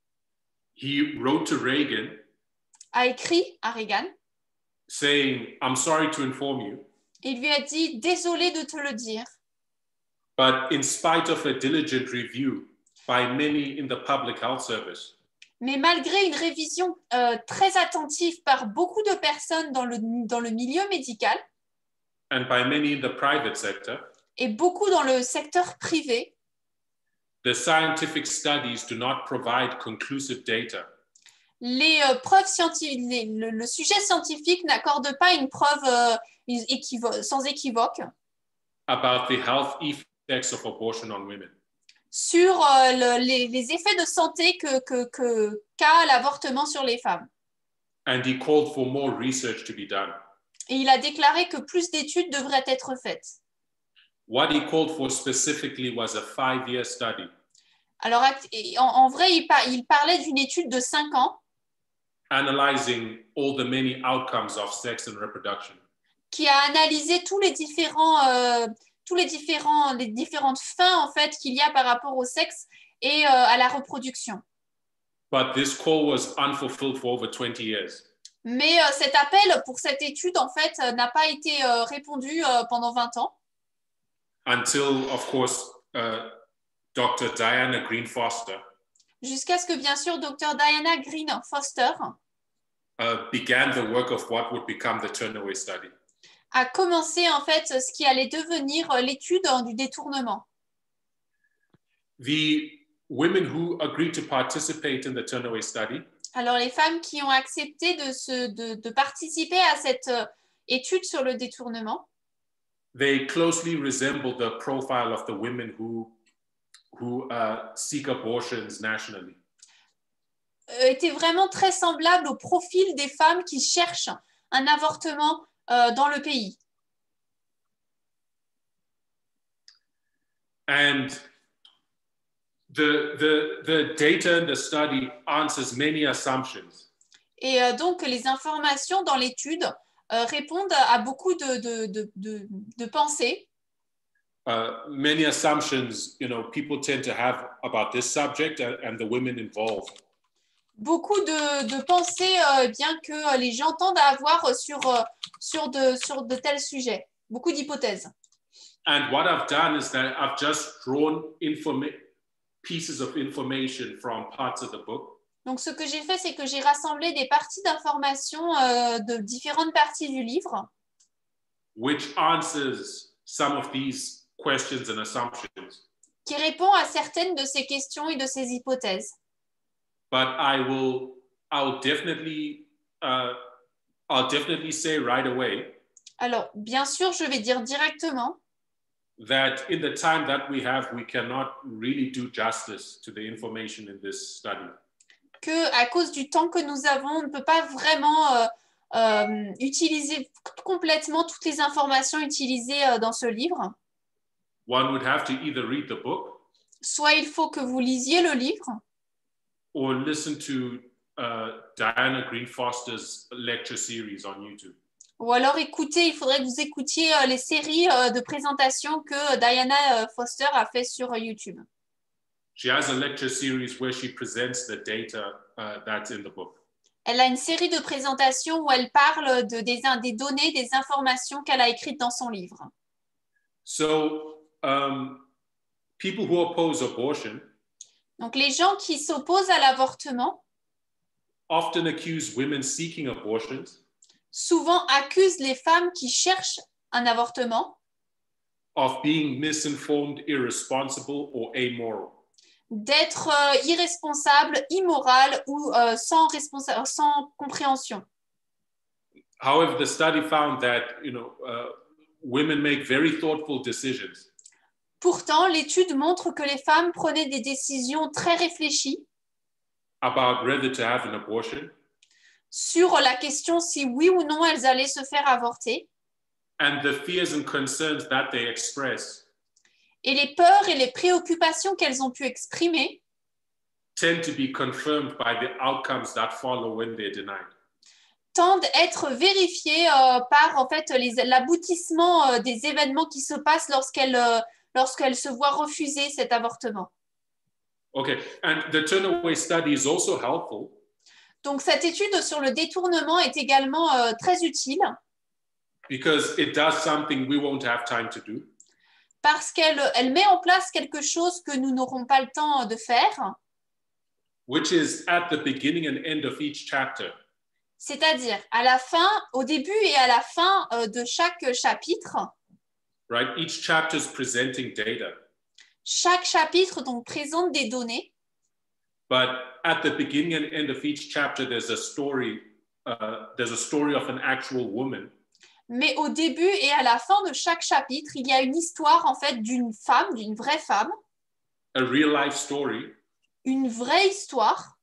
he wrote to Reagan a écrit à Reagan saying, I'm sorry to inform you, et lui a dit « Désolé de te le dire, but in spite of a diligent review by many in the public health service, mais malgré une révision euh, très attentive par beaucoup de personnes dans le, dans le milieu médical and by many in the private sector, et beaucoup dans le secteur privé, the scientific studies do not provide conclusive data les euh, preuves scientifiques, les- le, le sujet scientifique n'accorde pas une preuve euh, équivo- sans équivoque about the health effects of abortion on women. sur euh, le- les, les effets de santé que, que, que, qu'a l'avortement sur les femmes. And he called for more research to be done. Et il a déclaré que plus d'études devraient être faites. What he called for specifically was a five-year study Alors, act- et en, en vrai, il, par- il parlait d'une étude de cinq ans analyzing all the many outcomes of sex and reproduction. qui a analysé tous les différents, euh, tous les différents, les différentes fins en fait qu'il y a par rapport au sexe et euh, à la reproduction. But this call was unfulfilled for over twenty years. Mais euh, cet appel pour cette étude en fait euh, n'a pas été euh, répondu euh, pendant vingt ans Until, of course, uh, Doctor Diana Green Foster jusqu'à ce que bien sûr Dr Diana Green Foster uh, began the work of what would become the Turnaway Study. a commencé en fait ce qui allait devenir euh, l'étude euh, du détournement. The women who agreed to participate in the Turnaway Study Alors les femmes qui ont accepté de, se, de, de participer à cette euh, étude sur le détournement, they closely resemble the profile of the women who, who uh, seek abortions nationally. euh, était vraiment très semblable au profil des femmes qui cherchent un avortement euh, dans le pays. And the, the, the data in the study answers many assumptions. Et euh, donc, les informations dans l'étude euh, répondent à beaucoup de, de, de, de, de pensées. Uh, many assumptions, you know, people tend to have about this subject and, and the women involved. Beaucoup de, de pensées euh, bien que les gens tendent à avoir sur, euh, sur, de, sur de tels sujets. Beaucoup d'hypothèses. And what I've done is that I've just drawn informa- pieces of information from parts of the book. Donc, ce que j'ai fait, c'est que j'ai rassemblé des parties d'informations euh, de différentes parties du livre. Which answers some of these questions and assumptions. Qui répond à certaines de ces questions et de ces hypothèses. But I will, I'll definitely, uh, I'll definitely say right away. Alors, bien sûr, je vais dire directement. That in the time that we have, we cannot really do justice to the information in this study. Que à cause du temps que nous avons, on ne peut pas vraiment euh, euh, utiliser complètement toutes les informations utilisées euh, dans ce livre. One would have to either read the book. Soit il faut que vous lisiez le livre. Or listen to uh, Diana Green Foster's lecture series on YouTube. Ou alors écoutez, il faudrait que vous écoutiez euh, les séries euh, de présentation que Diana euh, Foster a fait sur euh, YouTube. She has a lecture series where she presents the data uh, that's in the book. Elle a une série de présentations où elle parle de, des, des données, des informations qu'elle a écrites dans son livre. So, um, people who oppose abortion Donc les gens qui s'opposent à l'avortement often accuse women seeking abortions souvent accusent les femmes qui cherchent un avortement of being misinformed, irresponsible, or amoral. D'être euh, irresponsable, immoral ou euh, sans, responsa- sans compréhension. However, the study found that, you know, uh, women make very thoughtful decisions. Pourtant, l'étude montre que les femmes prenaient des décisions très réfléchies About whether to have an abortion. Sur la question si oui ou non elles allaient se faire avorter. And the fears and concerns that they express. Et les peurs et les préoccupations qu'elles ont pu exprimer tend to be confirmed by the outcomes that follow when they're denied. Tendent à être vérifiées euh, par en fait les, l'aboutissement euh, des événements qui se passent lorsqu'elles euh, lorsqu'elles se voient refuser cet avortement. Okay, and the Turnaway study is also helpful. Donc cette étude sur le détournement est également euh, très utile. Because it does something we won't have time to do. Parce qu'elle elle met en place quelque chose que nous n'aurons pas le temps de faire. Which is at the beginning and end of each chapter. C'est-à-dire à la fin, au début et à la fin euh, de chaque chapitre. Right, each chapter is presenting data. Chaque chapitre donc présente des données. But at the beginning and end of each chapter, there's a story. Uh, there's a story of an actual woman. Mais au début et à la fin de chaque chapitre, il y a une histoire en fait d'une femme, d'une vraie femme. A real life story. Une vraie histoire.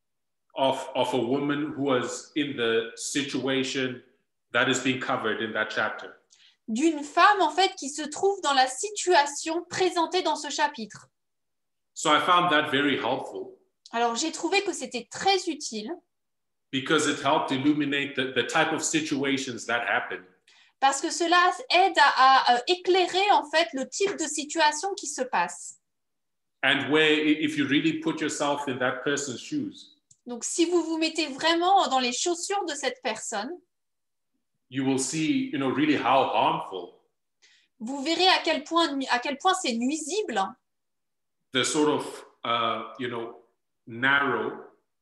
Of, of a woman who was in the situation that is being covered in that chapter. D'une femme en fait qui se trouve dans la situation présentée dans ce chapitre. So I found that very helpful. Alors j'ai trouvé que c'était très utile. Because it helped illuminate the, the type of situations that happen. Parce que cela aide à, à éclairer en fait le type de situation qui se passe. And where, if you really put yourself in that person's shoes. Donc, si vous vous mettez vraiment dans les chaussures de cette personne, you will see, you know, really how harmful. Vous verrez à quel point, à quel point c'est nuisible. The sort of, uh, you know, narrow.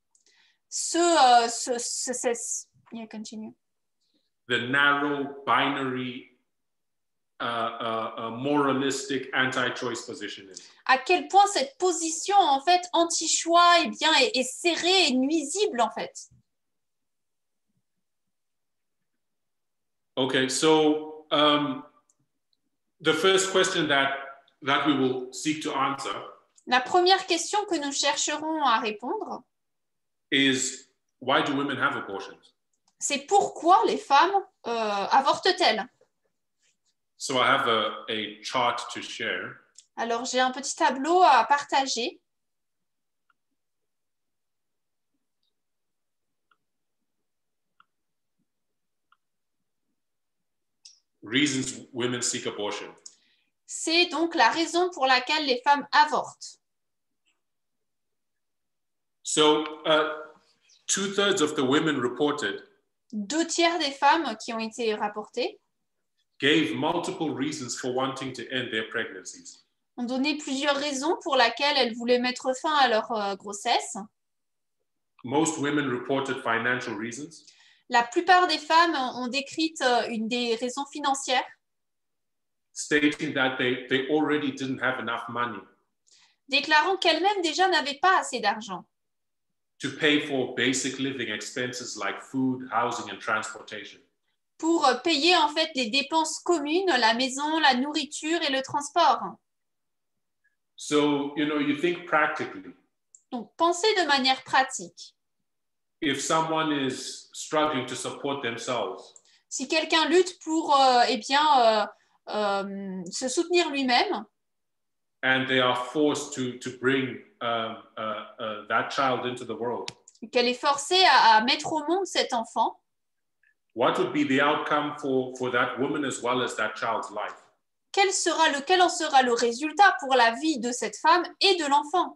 Ce, euh, ce, ce, ce, yeah, continue. The narrow, binary, uh, uh, uh, moralistic, anti-choice position is. À quel point cette position en fait anti-choix eh bien, est, est serrée et nuisible en fait. Okay, so um, the first question that that we will seek to answer. La première question que nous chercherons à répondre. is why do women have abortions? C'est pourquoi les femmes euh, avortent-elles? So I have a, a chart to share. Alors, j'ai un petit tableau à partager. Reasons women seek abortion. C'est donc la raison pour laquelle les femmes avortent. So uh, two-thirds of the women reported Deux tiers des femmes qui ont été rapportées gave multiple reasons for wanting to end their pregnancies. ont donné plusieurs raisons pour lesquelles elles voulaient mettre fin à leur euh, grossesse. Most women reported financial reasons. La plupart des femmes ont décrit euh, une des raisons financières, stating that they, they already didn't have enough money déclarant qu'elles-mêmes déjà n'avaient pas assez d'argent to pay for basic living expenses like food, housing, and transportation. pour payer en fait les dépenses communes, la maison, la nourriture et le transport. So, you know, you think practically. Donc, pensez de manière pratique. If someone is struggling to support themselves, Si quelqu'un lutte pour euh, eh bien, euh, euh, se soutenir lui-même, and they are forced to, to bring um, uh, uh, that child into the world, qu'elle est forcée à, à mettre au monde cet enfant, what would be the outcome for, for that woman as well as that child's life? quel sera le, quel en sera le résultat pour la vie de cette femme et de l'enfant?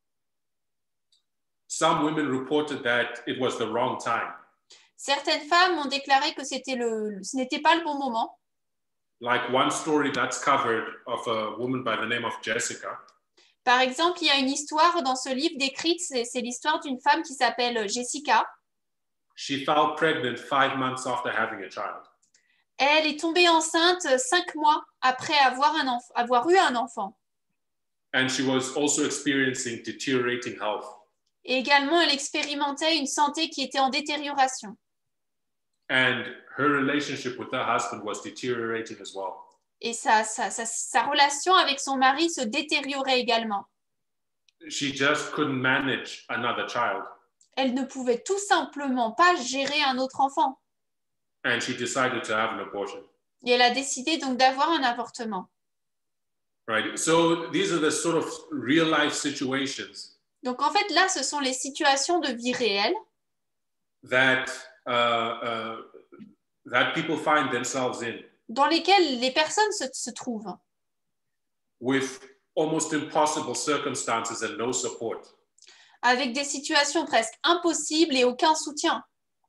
Some women reported that it was the wrong time. Certaines femmes ont déclaré que c'était le, ce n'était pas le bon moment. Like one story that's covered of a woman by the name of Jessica. Par exemple, il y a une histoire dans ce livre décrite, c'est, c'est l'histoire d'une femme qui s'appelle Jessica. She fell pregnant five months after having a child. Elle est tombée enceinte cinq mois après avoir, un enf- avoir eu un enfant. And she was also experiencing deteriorating health. Et également, elle expérimentait une santé qui était en détérioration. And her relationship with her husband was deteriorating as well. Et sa, sa, sa, sa relation avec son mari se détériorait également. She just couldn't manage another child. Elle ne pouvait tout simplement pas gérer un autre enfant. And she decided to have an abortion. Et elle a décidé donc d'avoir un avortement. Right. So these are the sort of real life situations Donc en fait, là, ce sont les situations de vie réelle that uh, uh, that people find themselves in, dans lesquelles les personnes se, se trouvent, with almost impossible circumstances and no support. avec des situations presque impossibles et aucun soutien.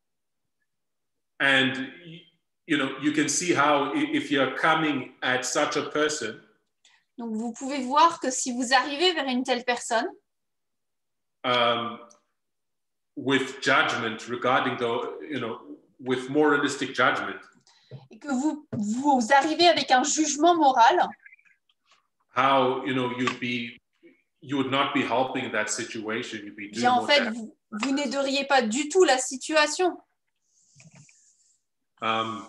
And you know, you can see how if you're coming at such a person, Donc vous pouvez voir que si vous arrivez vers une telle personne, um, with judgment regarding the, you know, with moralistic judgment, et que vous, vous arrivez avec un jugement moral, how, you know, you'd be, you would not be helping in that situation. You'd be doing bien en more fait, damage. vous, vous n'aideriez pas du tout la situation. Um,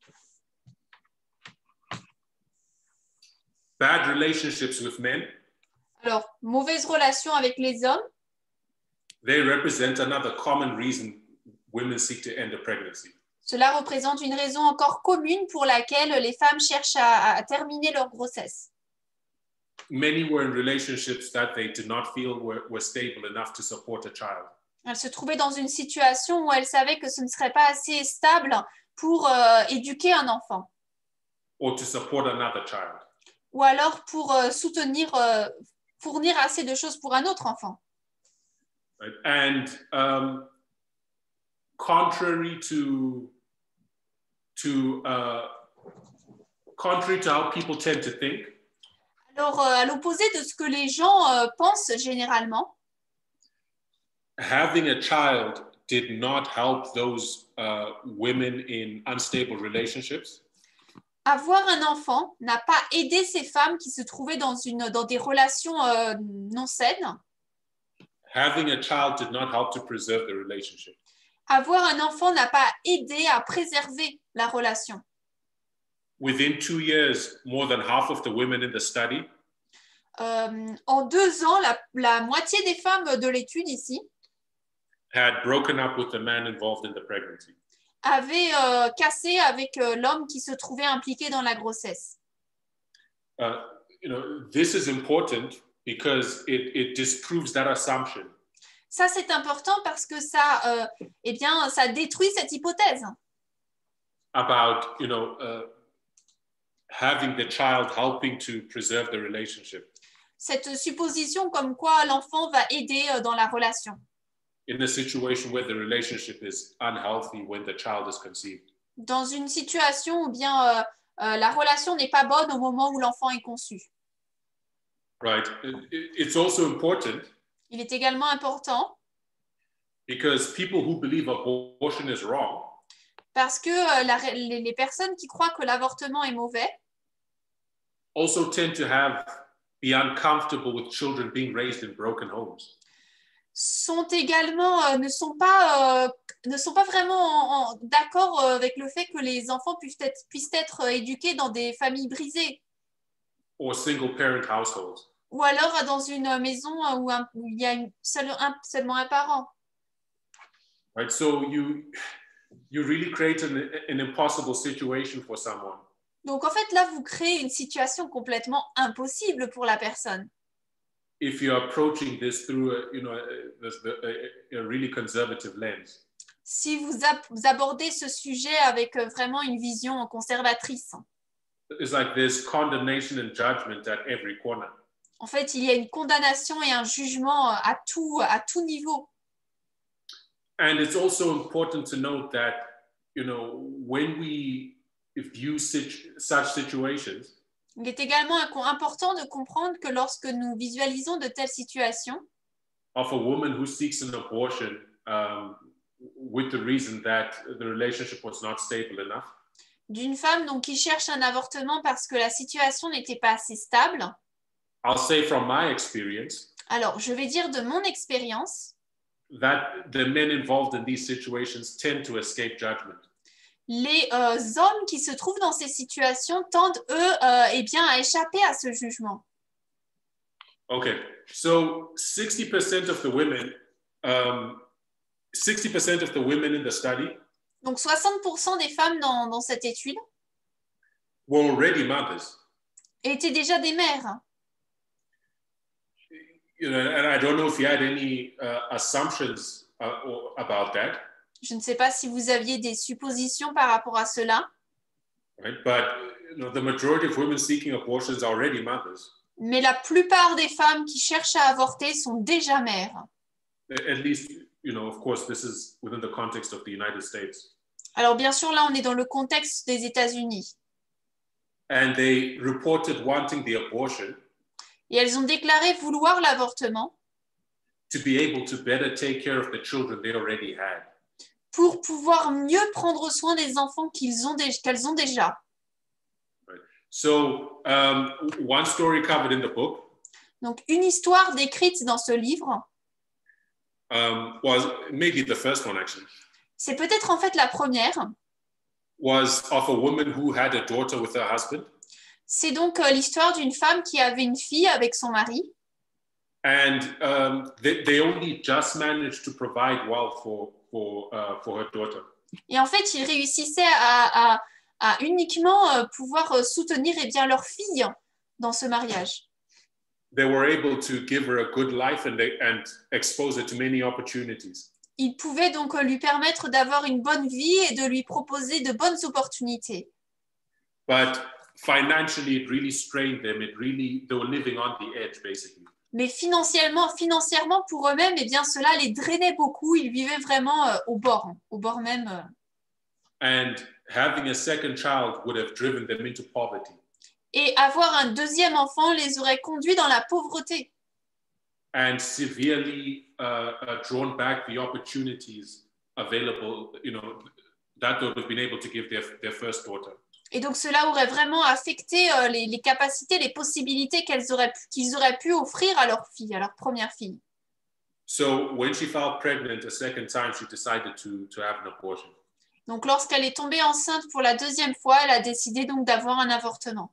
bad relationships with men, Alors, mauvaise relation avec les hommes, they represent another common reason women seek to end a pregnancy. cela représente une raison encore commune pour laquelle les femmes cherchent à, à terminer leur grossesse. Many were in relationships that they did not feel were, were stable enough to support a child. Elles se trouvaient dans une situation où elles savaient que ce ne serait pas assez stable pour euh, éduquer un enfant, Or to support another child. ou alors pour euh, soutenir, euh, fournir assez de choses pour un autre enfant. Right? And um, contrary to to uh, contrary to how people tend to think, Alors, euh, à l'opposé de ce que les gens euh, pensent généralement, having a child did not help those uh, women in unstable relationships. avoir un enfant n'a pas aidé ces femmes qui se trouvaient dans, une, dans des relations euh, non saines. Having a child did not help to preserve the relationship. Avoir un enfant n'a pas aidé à préserver la relation. Within two years, more than half of the women in the study Euh, en deux ans, la, la moitié des femmes de l'étude ici had broken up with the man involved in the pregnancy. avait euh, cassé avec euh, l'homme qui se trouvait impliqué dans la grossesse. Uh, you know, this is important because it, it disproves that assumption. Ça, c'est important parce que ça, euh, eh bien, ça détruit cette hypothèse About, you know, uh, having the child helping to preserve the relationship. Cette supposition comme quoi l'enfant va aider euh, dans la relation. In a situation where the relationship is unhealthy when the child is conceived. Dans une situation où bien euh, euh, la relation n'est pas bonne au moment où l'enfant est conçu. Right. It's also important. Il est également important because people who believe abortion is wrong. Parce que euh, la, les, les personnes qui croient que l'avortement est mauvais. Also tend to have be uncomfortable with children being raised in broken homes. Sont également euh, ne sont pas euh, ne sont pas vraiment en, en, d'accord avec le fait que les enfants puissent être puissent être éduqués dans des familles brisées. Or single parent households. Ou alors dans une maison où, un, où il y a une, seul, un, seulement un parent. Right, so you you really create an, an impossible situation for someone. Donc en fait là vous créez une situation complètement impossible pour la personne. If you're approaching this through a, you know, a, a, a really conservative lens. Si vous, ab vous abordez ce sujet avec vraiment une vision conservatrice. It's like there's condemnation and judgment at every corner. En fait, il y a une condamnation et un jugement à tout, à tout niveau. And it's also important to note that, you know, when we view such, such situations, il est également important de comprendre que lorsque nous visualisons de telles situations, of a woman who seeks an abortion um, with the reason that the relationship was not stable enough, d'une femme donc, qui cherche un avortement parce que la situation n'était pas assez stable, I'll say from my experience, alors je vais dire de mon expérience, that the men involved in these situations tend to escape judgment. Les euh, hommes qui se trouvent dans ces situations tendent, eux, euh, eh bien, à échapper à ce jugement. Okay, so sixty percent of the women, um, sixty percent of the women in the study, donc soixante pour cent des femmes dans, dans cette étude, were already mothers. Étaient déjà des mères. You know, and I don't know if you had any uh, assumptions uh, about that. Je ne sais pas si vous aviez des suppositions par rapport à cela. Right? But you know, the majority of women seeking abortions are already mothers. Mais la plupart des femmes qui cherchent à avorter sont déjà mères. At least, you know, of course, this is within the context of the United States. Alors bien sûr, là, on est dans le contexte des États-Unis. And they reported wanting the abortion. Et elles ont déclaré vouloir l'avortement. To be able to better take care of the children they already had. Pour pouvoir mieux prendre soin des enfants qu'ils ont qu'elles ont déjà. Right. So, um, one story covered in the book. Donc, une histoire décrite dans ce livre. Um, was maybe the first one actually. C'est peut-être en fait la première. Was of a woman who had a daughter with her husband. C'est donc euh, l'histoire d'une femme qui avait une fille avec son mari. And um, they, they only just managed to provide well for for uh, for her daughter. Et en fait, ils réussissaient à, à, à uniquement euh, pouvoir euh, soutenir eh bien, leur fille dans ce mariage. They were able to give her a good life and they, and expose her to many opportunities. Ils pouvaient donc euh, lui permettre d'avoir une bonne vie et de lui proposer de bonnes opportunités. But financially, it really strained them. It really, they were living on the edge, basically. Mais financièrement, financièrement pour eux-mêmes, eh bien, cela les drainait beaucoup. Ils vivaient vraiment euh, au bord, au bord même. Euh. And having a second child would have driven them into poverty. Et avoir un deuxième enfant les aurait conduits dans la pauvreté. And severely uh, uh, drawn back the opportunities available, you know, that they would have been able to give their, their first daughter. Et donc cela aurait vraiment affecté euh, les, les capacités, les possibilités qu'elles auraient, qu'ils auraient pu offrir à leur fille, à leur première fille. So when she felt pregnant a second time, she decided to, to have an abortion. Donc lorsqu'elle est tombée enceinte pour la deuxième fois, elle a décidé donc d'avoir un avortement.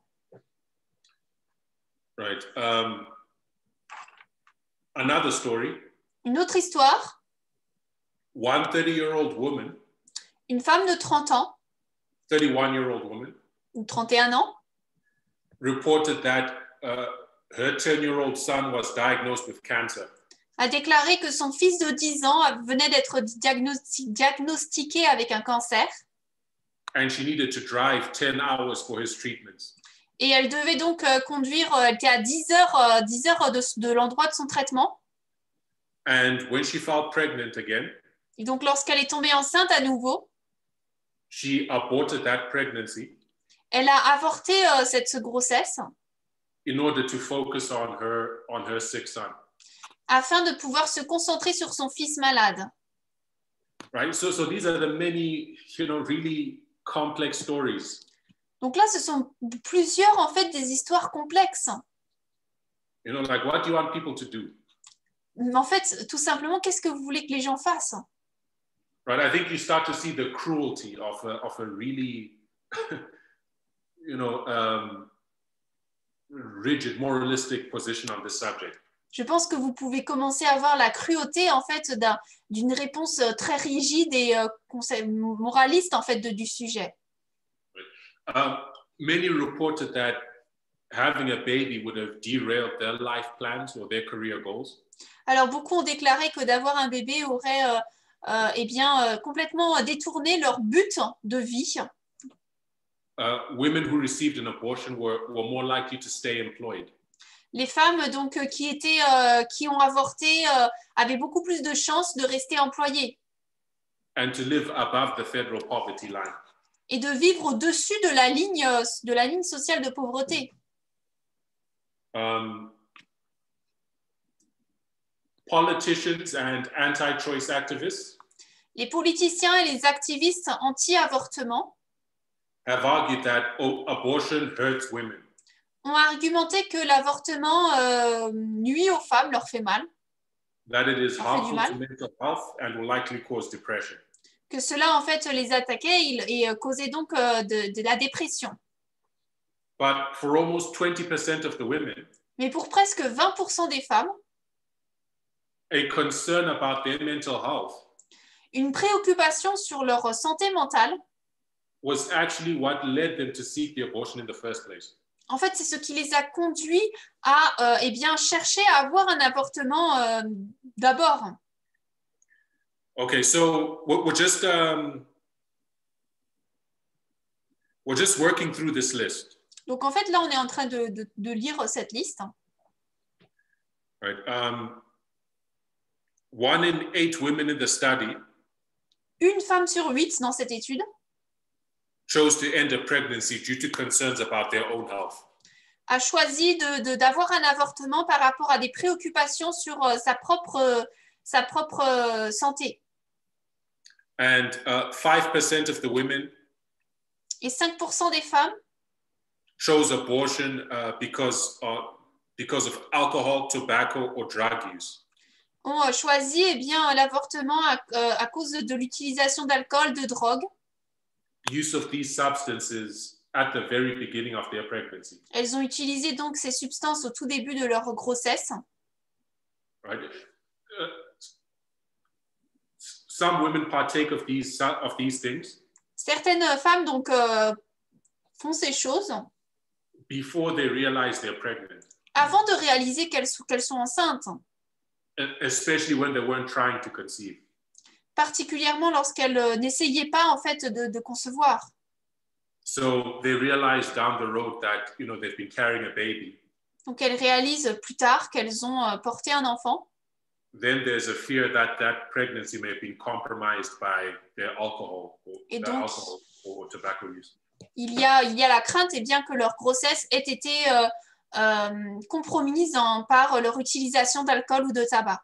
Right. Um, another story. Une autre histoire. one thirty-year-old woman, Une femme de trente ans thirty-one-year-old woman, ou trente et un ans reported that uh, her ten-year-old son was diagnosed with cancer. a déclaré que son fils de dix ans venait d'être diagnosti- diagnostiqué avec un cancer And she needed to drive ten hours for his treatments. et elle devait donc euh, conduire, euh, elle était à dix heures, euh, dix heures de, de l'endroit de son traitement. And when she felt pregnant again, Et donc lorsqu'elle est tombée enceinte à nouveau, she aborted that pregnancy elle a avorté euh, cette grossesse in order to focus on her on her sick son. afin de pouvoir se concentrer sur son fils malade. Right? So so these are the many, you know, really complex stories. Donc là, ce sont plusieurs en fait des histoires complexes. You know, like what do you want people to do? Mais en fait, tout simplement, qu'est-ce que vous voulez que les gens fassent? Right? I think you start to see the cruelty of a, of a really, you know, um, rigid, moralistic position on this subject. Je pense que vous pouvez commencer à voir la cruauté en fait d'un, d'une réponse très rigide et euh, moraliste en fait de, du sujet. Um, many reported that having a baby would have derailed their life plans or their career goals. Alors beaucoup ont déclaré que d'avoir un bébé aurait euh, euh, eh bien, euh, complètement détourné leur but de vie. Uh, women who received an abortion were, were more likely to stay employed. Les femmes donc, qui, étaient, euh, qui ont avorté euh, avaient beaucoup plus de chances de rester employées And to live above the federal poverty line. et de vivre au-dessus de la ligne, de la ligne sociale de pauvreté. Um, politicians and anti-choice activists Les politiciens et les activistes anti-avortement have argued that oh, abortion hurts women. ont argumenté que l'avortement euh, nuit aux femmes, leur fait mal, That it is leur fait du harmful mal, to mental health and will likely cause depression. que cela en fait les attaquait et, et causait donc euh, de, de la dépression. But for almost twenty percent of the women, Mais pour presque vingt pour cent des femmes, a concern about their mental health une préoccupation sur leur santé mentale, was actually what led them to seek the abortion in the first place. en fait, c'est ce qui les a conduits à euh, eh bien, chercher à avoir un avortement euh, d'abord. Okay, so we're we're just um, we're just working through this list. Donc en fait, là, on est en train de, de, de lire cette liste. Right. Um, one in eight women in the study Une femme sur huit dans cette étude chose to end a pregnancy due to concerns about their own health. a choisi de, de, d'avoir un avortement par rapport à des préoccupations sur euh, sa propre, euh, sa propre euh, santé. And uh, five percent of the women Et cinq pour cent des femmes chose abortion uh, because, uh, because of alcohol, tobacco, or drug use. ont euh, choisi eh bien, l'avortement à, euh, à cause de, de l'utilisation d'alcool, de drogue. Use of these substances at the very beginning of their pregnancy. Elles ont utilisé donc ces substances au tout début de leur grossesse. Right? Uh, some women partake of these, of these things Certaines femmes donc euh, font ces choses before they realize they're pregnant, avant de réaliser qu'elles, qu'elles sont enceintes, especially when they weren't trying to conceive. particulièrement lorsqu'elles euh, n'essayaient pas en fait de, de concevoir. So they realize down the road that, you know, they've been carrying a baby. Donc elles réalisent plus tard qu'elles ont euh, porté un enfant. Then there's a fear that that pregnancy may have been compromised by their alcohol or, Et their donc, alcohol or tobacco use. Il y a, il y a la crainte eh bien, que leur grossesse ait été euh, euh, compromise en, par leur utilisation d'alcool ou de tabac.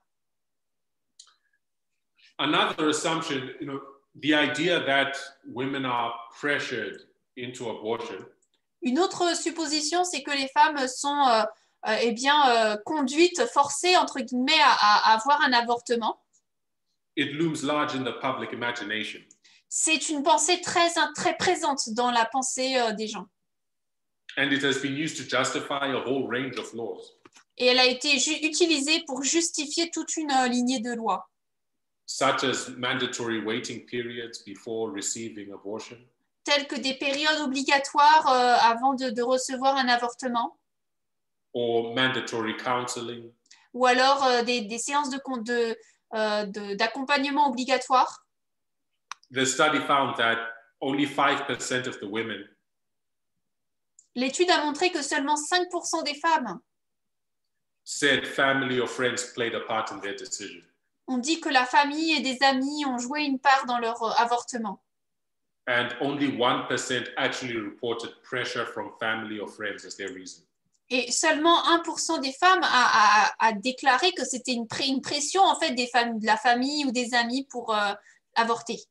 Another assumption, you know, the idea that women are pressured into abortion Une autre supposition, c'est que les femmes sont euh, euh, eh bien, euh, conduites, forcées, entre guillemets, à, à, à avoir un avortement. it looms large in the public imagination. C'est une pensée très, très présente dans la pensée euh, des gens. And it has been used to justify a whole range of laws. Et elle a été ju- utilisée pour justifier toute une euh, lignée de lois. such as mandatory waiting periods before receiving abortion, telles que des périodes obligatoires euh, avant de, de recevoir un avortement, or mandatory counseling, ou alors euh, des, des séances de, con- de, euh, de- d'accompagnement obligatoire. the study found that only five percent of the women L'étude a montré que seulement cinq pour cent des femmes said family or friends played a part in their decision. ont dit que la famille et des amis ont joué une part dans leur euh, avortement. And only one percent actually reported pressure from family or friends as their reason. Et seulement un pour cent des femmes a, a, a déclaré que c'était une, pré- une pression en fait des femmes, de la famille ou des amis pour euh, avorter.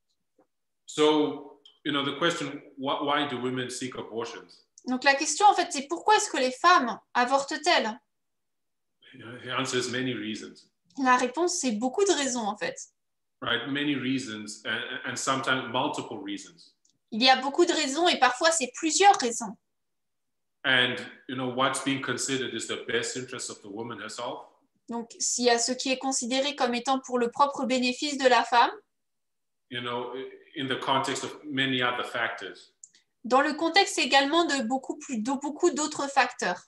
So, you know, the question, wh- why do women seek abortions? Donc la question en fait c'est pourquoi est-ce que les femmes avortent-elles? You know, the answer is many reasons, La réponse c'est beaucoup de raisons en fait. right? Many reasons, and, and sometimes multiple reasons. Il y a beaucoup de raisons et parfois c'est plusieurs raisons. And, you know, what's being considered is the best interest of the woman herself. Donc s'il y a ce qui est considéré comme étant pour le propre bénéfice de la femme, You know, in the context of many other factors. dans le contexte également de beaucoup, plus, de beaucoup d'autres facteurs.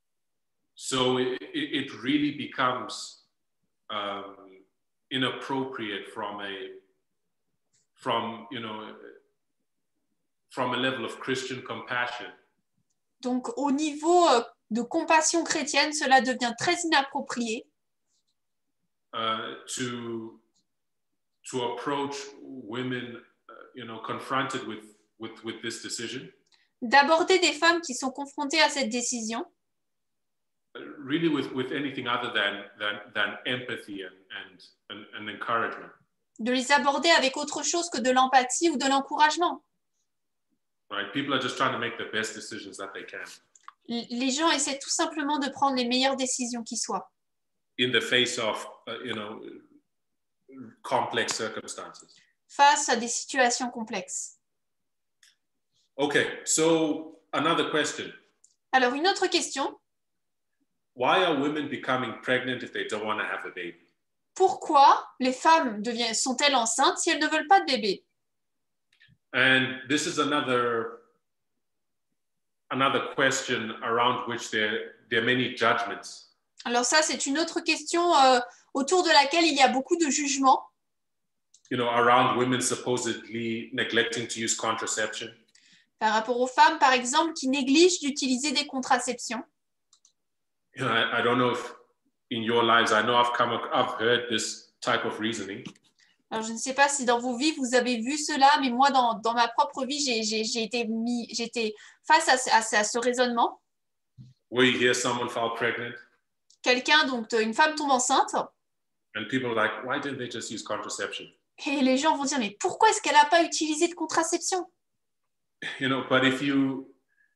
So it, it really becomes um, inappropriate from a, from, you know, from a level of Christian compassion. Donc, au niveau de compassion chrétienne, cela devient très inapproprié uh, to, to approach women, uh, you know, confronted with, with, with this decision. D'aborder des femmes qui sont confrontées à cette décision. Really with, with anything other than, than, than empathy and, and, and, and encouragement. De les aborder avec autre chose que de l'empathie ou de l'encouragement. Right? People are just trying to make the best decisions that they can. Les gens essaient tout simplement de prendre les meilleures décisions qui soient. In the face of, uh, you know, complex circumstances. Face à des situations complexes. Okay, so another question. Alors, une autre question. Why are women becoming pregnant if they don't want to have a baby? Pourquoi les femmes deviennent, sont-elles enceintes si elles ne veulent pas de bébé? And this is another, another question around which there, there are many judgments. Alors ça, c'est une autre question euh, autour de laquelle il y a beaucoup de jugements. You know, around women supposedly neglecting to use contraception. Par rapport aux femmes, par exemple, qui négligent d'utiliser des contraceptions. You know, I, I don't know if in your lives, I know I've come, I've heard this type of reasoning. Alors, je ne sais pas si dans vos vies, vous avez vu cela, mais moi, dans, dans ma propre vie, j'ai, j'ai, j'ai, été mis, j'ai été face à, à, à ce raisonnement. Where you hear someone fall pregnant. Quelqu'un, donc une femme tombe enceinte. And people are like, why didn't they just use contraception? Et les gens vont dire, mais pourquoi est-ce qu'elle n'a pas utilisé de contraception? You know, but if you,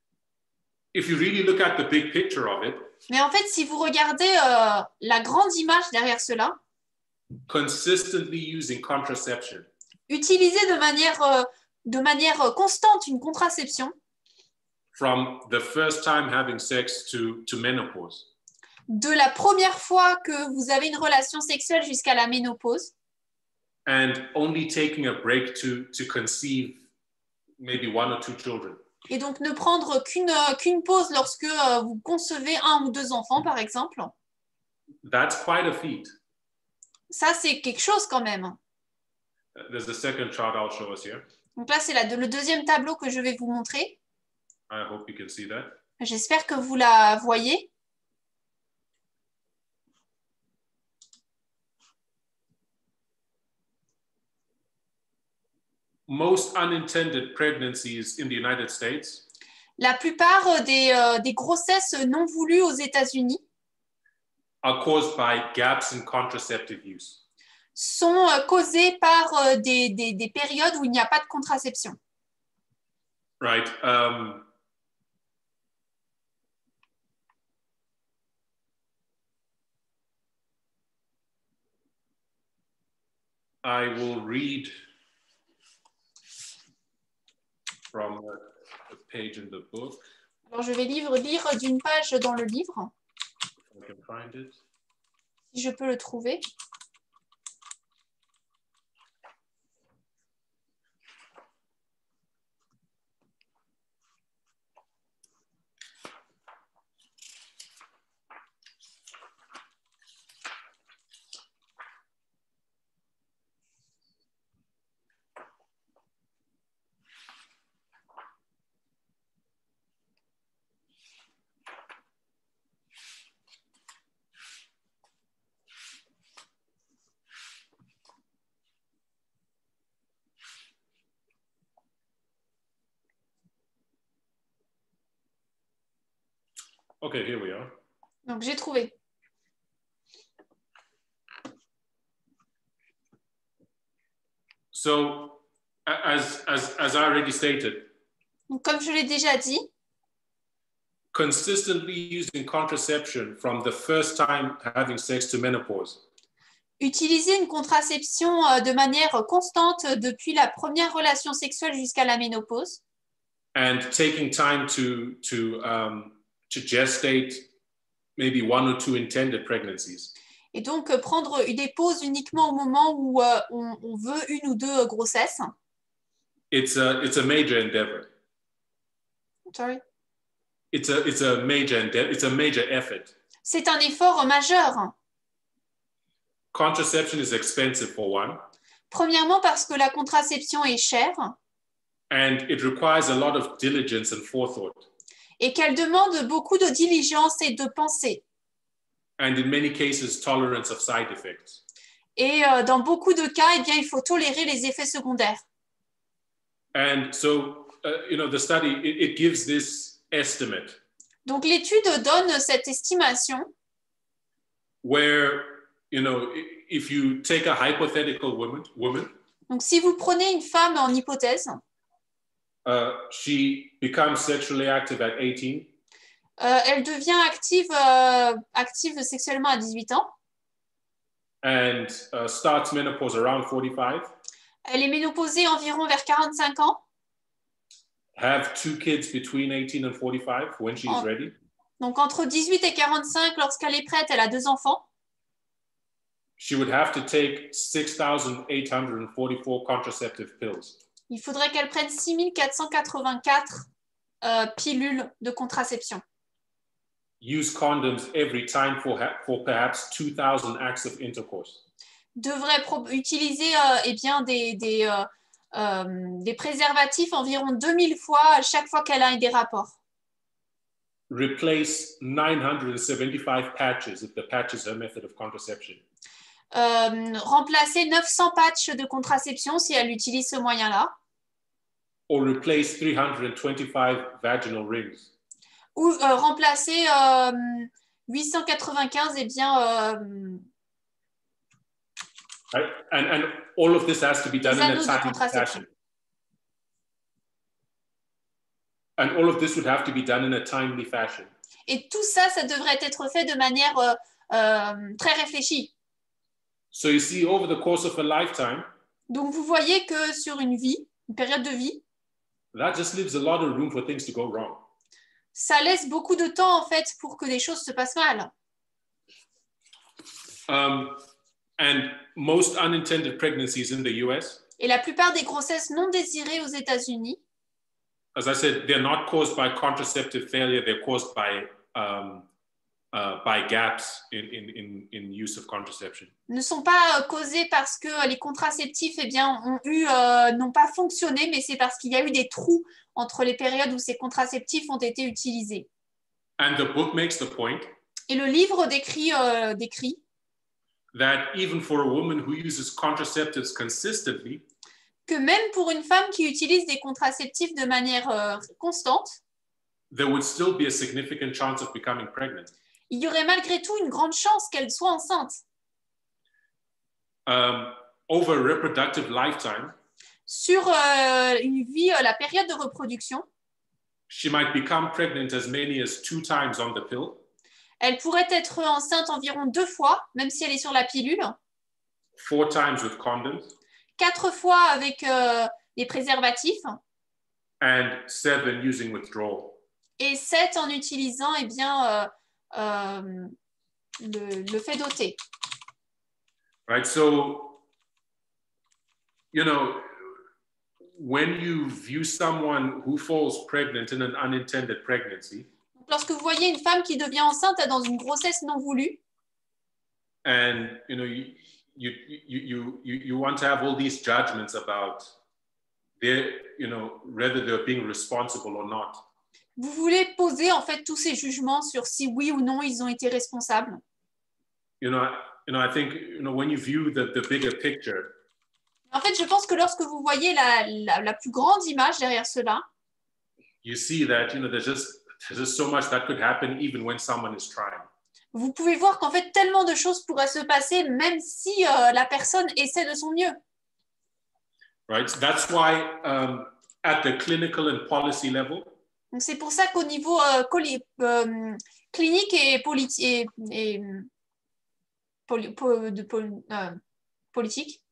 if you really look at the big picture of it, mais en fait, si vous regardez euh, la grande image derrière cela, consistently using contraception, utiliser de manière, euh, de manière constante une contraception, from the first time having sex to, to menopause, de la première fois que vous avez une relation sexuelle jusqu'à la ménopause, and only taking a break to, to conceive maybe one or two children. Et donc ne prendre qu'une, euh, qu'une pause lorsque euh, vous concevez un ou deux enfants, par exemple. That's quite a feat. Ça, c'est quelque chose quand même. There's a second chart I'll show us here. Donc là, c'est la, le deuxième tableau que je vais vous montrer. I hope you can see that. J'espère que vous la voyez. Most unintended pregnancies in the United States La plupart des, euh, des grossesses non voulues aux États-Unis are caused by gaps in contraceptive use. sont euh, causées par euh, des, des, des périodes où il n'y a pas de contraception. Right. Um, I will read from a page in the book. Alors, je vais lire, lire d'une page dans le livre, If I can find it. si je peux le trouver. Okay, here we are. Donc, j'ai trouvé. So, as, as, as I already stated, Donc, comme je l'ai déjà dit, consistently using contraception from the first time having sex to menopause utiliser une contraception euh, de manière constante depuis la première relation sexuelle jusqu'à la ménopause and taking time to, to, um, to gestate maybe one or two intended pregnancies. et donc euh, prendre des pauses uniquement au moment où euh, on, on veut une ou deux euh, grossesses. It's a, it's a major endeavor. Sorry. It's a, it's a major endeavor. It's a major effort. C'est un effort majeur. Contraception is expensive for one. Premièrement parce que la contraception est chère And it requires a lot of diligence and forethought. et qu'elle demande beaucoup de diligence et de pensée. And in many cases, tolerance of side effects. Et euh, dans beaucoup de cas, eh bien, il faut tolérer les effets secondaires. And so, uh, you know, the study, it, it gives this estimate. Donc l'étude donne cette estimation Where, you know, if you take a hypothetical woman, woman donc si vous prenez une femme en hypothèse, uh, she becomes sexually active at eighteen. Euh, elle devient active, euh, active sexuellement à dix-huit ans. And uh, starts menopause around forty-five. Elle est ménopausée environ vers quarante-cinq ans. Have two kids between eighteen and forty-five when she's Oh. ready. Donc entre dix-huit et quarante-cinq, lorsqu'elle est prête, elle a deux enfants. She would have to take six thousand eight hundred forty-four contraceptive pills. Il faudrait qu'elle prenne six mille quatre cent quatre-vingt-quatre euh, pilules de contraception. Use condoms every time for, for perhaps two thousand acts of intercourse. Devrait utiliser euh, eh bien, des, des, euh, euh, des préservatifs environ deux mille fois à chaque fois qu'elle a des rapports. Replace nine hundred seventy-five patches if the patch is her method of contraception. Euh, remplacer neuf cents patchs de contraception si elle utilise ce moyen-là. Or replace three hundred twenty-five vaginal rings. Ou euh, remplacer euh, huit cent quatre-vingt-quinze, eh bien, euh, right? And, and all of this has to be done in a timely fashion. And all of this would have to be done in a timely fashion. Et tout ça, ça devrait être fait de manière euh, euh, très réfléchie. So you see, over the course of a lifetime, donc vous voyez que sur une vie, une période de vie, that just leaves a lot of room for things to go wrong. Ça laisse beaucoup de temps en fait pour que des choses se passent mal. Um, and most unintended pregnancies in the U S. Et la plupart des grossesses non désirées aux États-Unis, as I said, they're not caused by contraceptive failure. They're caused by um, uh, by gaps in, in, in, in use of contraception. Ne sont pas euh, causées parce que les contraceptifs eh bien, ont eu, euh, n'ont pas fonctionné, mais c'est parce qu'il y a eu des trous entre les périodes où ces contraceptifs ont été utilisés. And the book makes the point. Et le livre décrit, euh, décrit that even for a woman who uses contraceptives consistently, que même pour une femme qui utilise des contraceptifs de manière euh, constante, there would still be a significant chance of becoming pregnant. Il y aurait malgré tout une grande chance qu'elle soit enceinte. Um, over a reproductive lifetime, sur euh, une vie, euh, la période de reproduction, she might become pregnant as many as two times on the pill. Elle pourrait être enceinte environ deux fois, même si elle est sur la pilule. Four times with condoms. Quatre fois avec euh, les préservatifs. And seven using withdrawal. Et sept en utilisant eh bien, euh, euh, le, le fait d'ôter. Right, so, you know, when you view someone who falls pregnant in an unintended pregnancy, lorsque vous voyez une femme qui devient enceinte dans une grossesse non voulue, and you know you you you you you want to have all these judgments about their, you know, whether they're being responsible or not. Vous voulez poser en fait tous ces jugements sur si oui ou non ils ont été responsables. You know, you know, I think, you know, when you view the the bigger picture. En fait, je pense que lorsque vous voyez la la, la plus grande image derrière cela, you see that, you know, there's just there's so much that could happen even when someone is trying. Vous pouvez voir qu'en fait, tellement de choses pourraient se passer même si euh, la personne essaie de son mieux. Right? That's why um, at the clinical and policy level, Donc, c'est pour ça qu'au niveau euh, coli- euh, clinique et, politi- et, et poli- po- de, pol- euh, politique,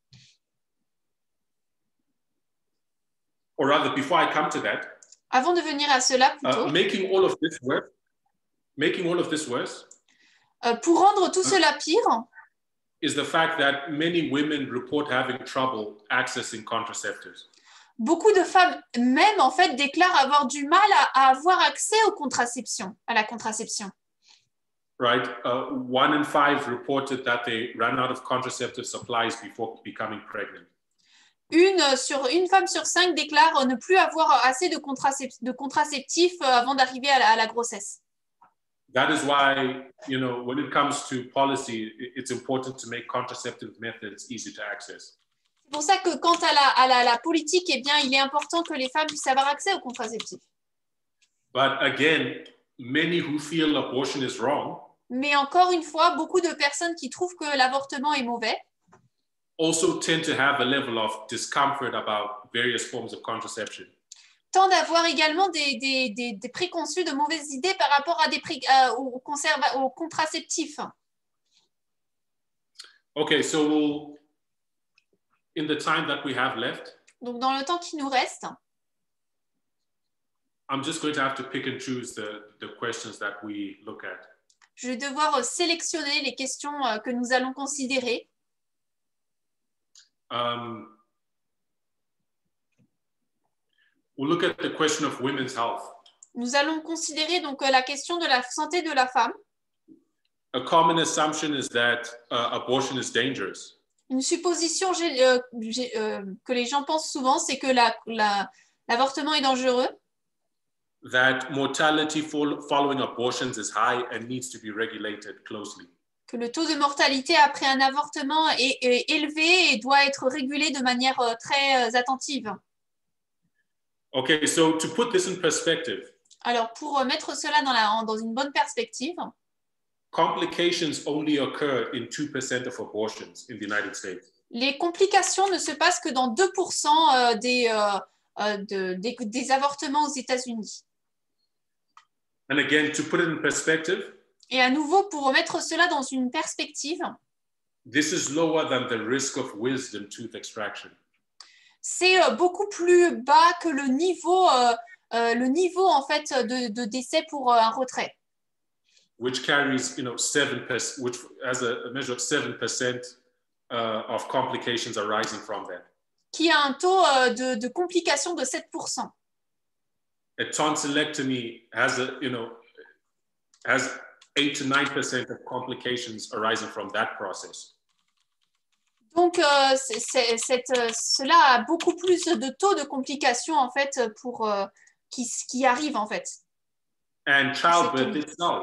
or rather, before I come to that, avant de venir à cela plutôt, uh, making all of this worse, making all of this worse, euh, pour rendre tout cela pire, is the fact that many women report having trouble accessing contraceptives. beaucoup de femmes même en fait déclarent avoir du mal à, à avoir accès aux contraceptions, à la contraception. Right? Uh, one in five reported that they ran out of contraceptive supplies before becoming pregnant. Une, sur, une femme sur cinq déclare ne plus avoir assez de, contracep- de contraceptifs avant d'arriver à la, à la grossesse. That is why, you know, when it comes to policy, it's important to make contraceptive methods easy to access. C'est pour ça que quant à la, à la, la politique, eh bien, il est important que les femmes puissent avoir accès aux contraceptifs. But again, many who feel abortion is wrong Mais encore une fois, beaucoup de personnes qui trouvent que l'avortement est mauvais also tend to have a level of discomfort about various forms of contraception. tendent à avoir également des, des, des, des préconçus, de mauvaises idées par rapport à des pré, euh, aux, conserva- aux contraceptifs. Okay, so we'll, in the time that we have left, Donc, dans le temps qui nous reste, I'm just going to have to pick and choose the, the questions that we look at. je vais devoir sélectionner les questions que nous allons considérer. Um, we'll look at the question of women's health. Nous allons considérer donc la question de la santé de la femme. A common assumption is that uh, abortion is dangerous. Une supposition euh, euh, que les gens pensent souvent, c'est que la, la, l'avortement est dangereux. That mortality following abortions is high and needs to be regulated closely. Que le taux de mortalité après un avortement est, est élevé et doit être régulé de manière très attentive. Okay, so to put this in perspective. Alors, pour mettre cela dans, la, dans une bonne perspective, complications only occur in two percent of abortions in the United States. Les complications ne se passent que dans deux pour cent des, euh, de, des, des avortements aux États-Unis. And again, to put it in perspective, et à nouveau, pour remettre cela dans une perspective, this is lower than the risk of wisdom tooth extraction. C'est beaucoup plus bas que le niveau, euh, euh, le niveau en fait de, de décès pour euh, un retrait. Which carries, you know, seven percent, which as a measure of seven percent uh, of complications arising from that. Qui a un taux euh, de, de complications de sept pour cent. A tonsillectomy has a, you know, has eight to nine percent of complications arising from that process. Donc, euh, c'est, c'est, cette, euh, cela a beaucoup plus de taux de complications en fait pour euh, qui, qui arrivent en fait. And childbirth itself,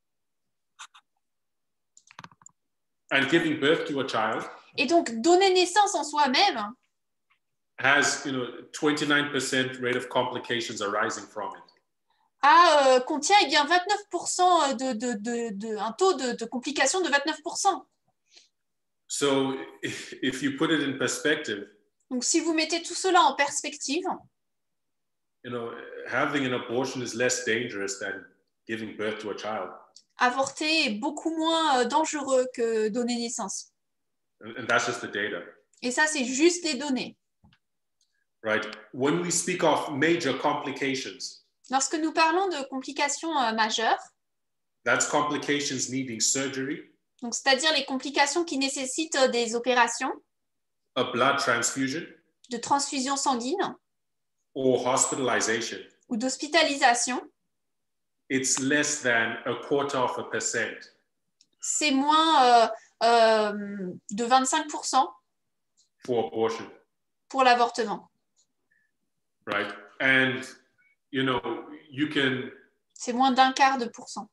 and giving birth to a child. Et donc, donner naissance en soi-même has, you know, twenty-nine percent rate of complications arising from it. A, euh, contient eh bien vingt-neuf pour cent de, de, de, de un taux de, de complications de vingt-neuf pour cent. So if, if you put it in perspective, donc si vous mettez tout cela en perspective, you know, having an abortion is less dangerous than giving birth to a child. Avorter est beaucoup moins dangereux que donner naissance. And, and that's just the data. Et ça, c'est juste des données. Right. When we speak of major complications, lorsque nous parlons de complications euh, majeures, that's complications needing surgery, donc c'est-à-dire les complications qui nécessitent des opérations, a blood transfusion, de transfusion sanguine, or hospitalization, ou d'hospitalisation, it's less than a quarter of a percent. C'est moins euh, euh, de vingt-cinq pour cent for abortion. Pour l'avortement. Right. And, you know, you can... C'est moins d'un quart de pourcent.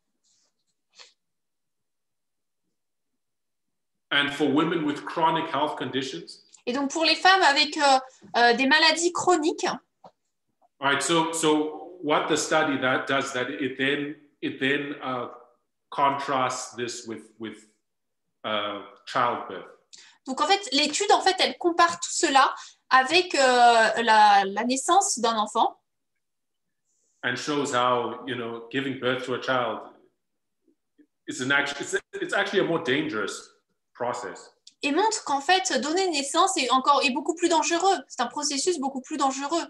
And for women with chronic health conditions. Et donc pour les femmes avec euh, euh, des maladies chroniques. Right. So, so what the study that does that it then it then uh, contrasts this with with uh, childbirth. Donc en fait, l'étude en fait, elle compare tout cela avec euh, la, la naissance d'un enfant. And shows how, you know, giving birth to a child is an act, it's, it's actually a more dangerous process. Et montre qu'en fait, donner naissance est encore est beaucoup plus dangereux. C'est un processus beaucoup plus dangereux.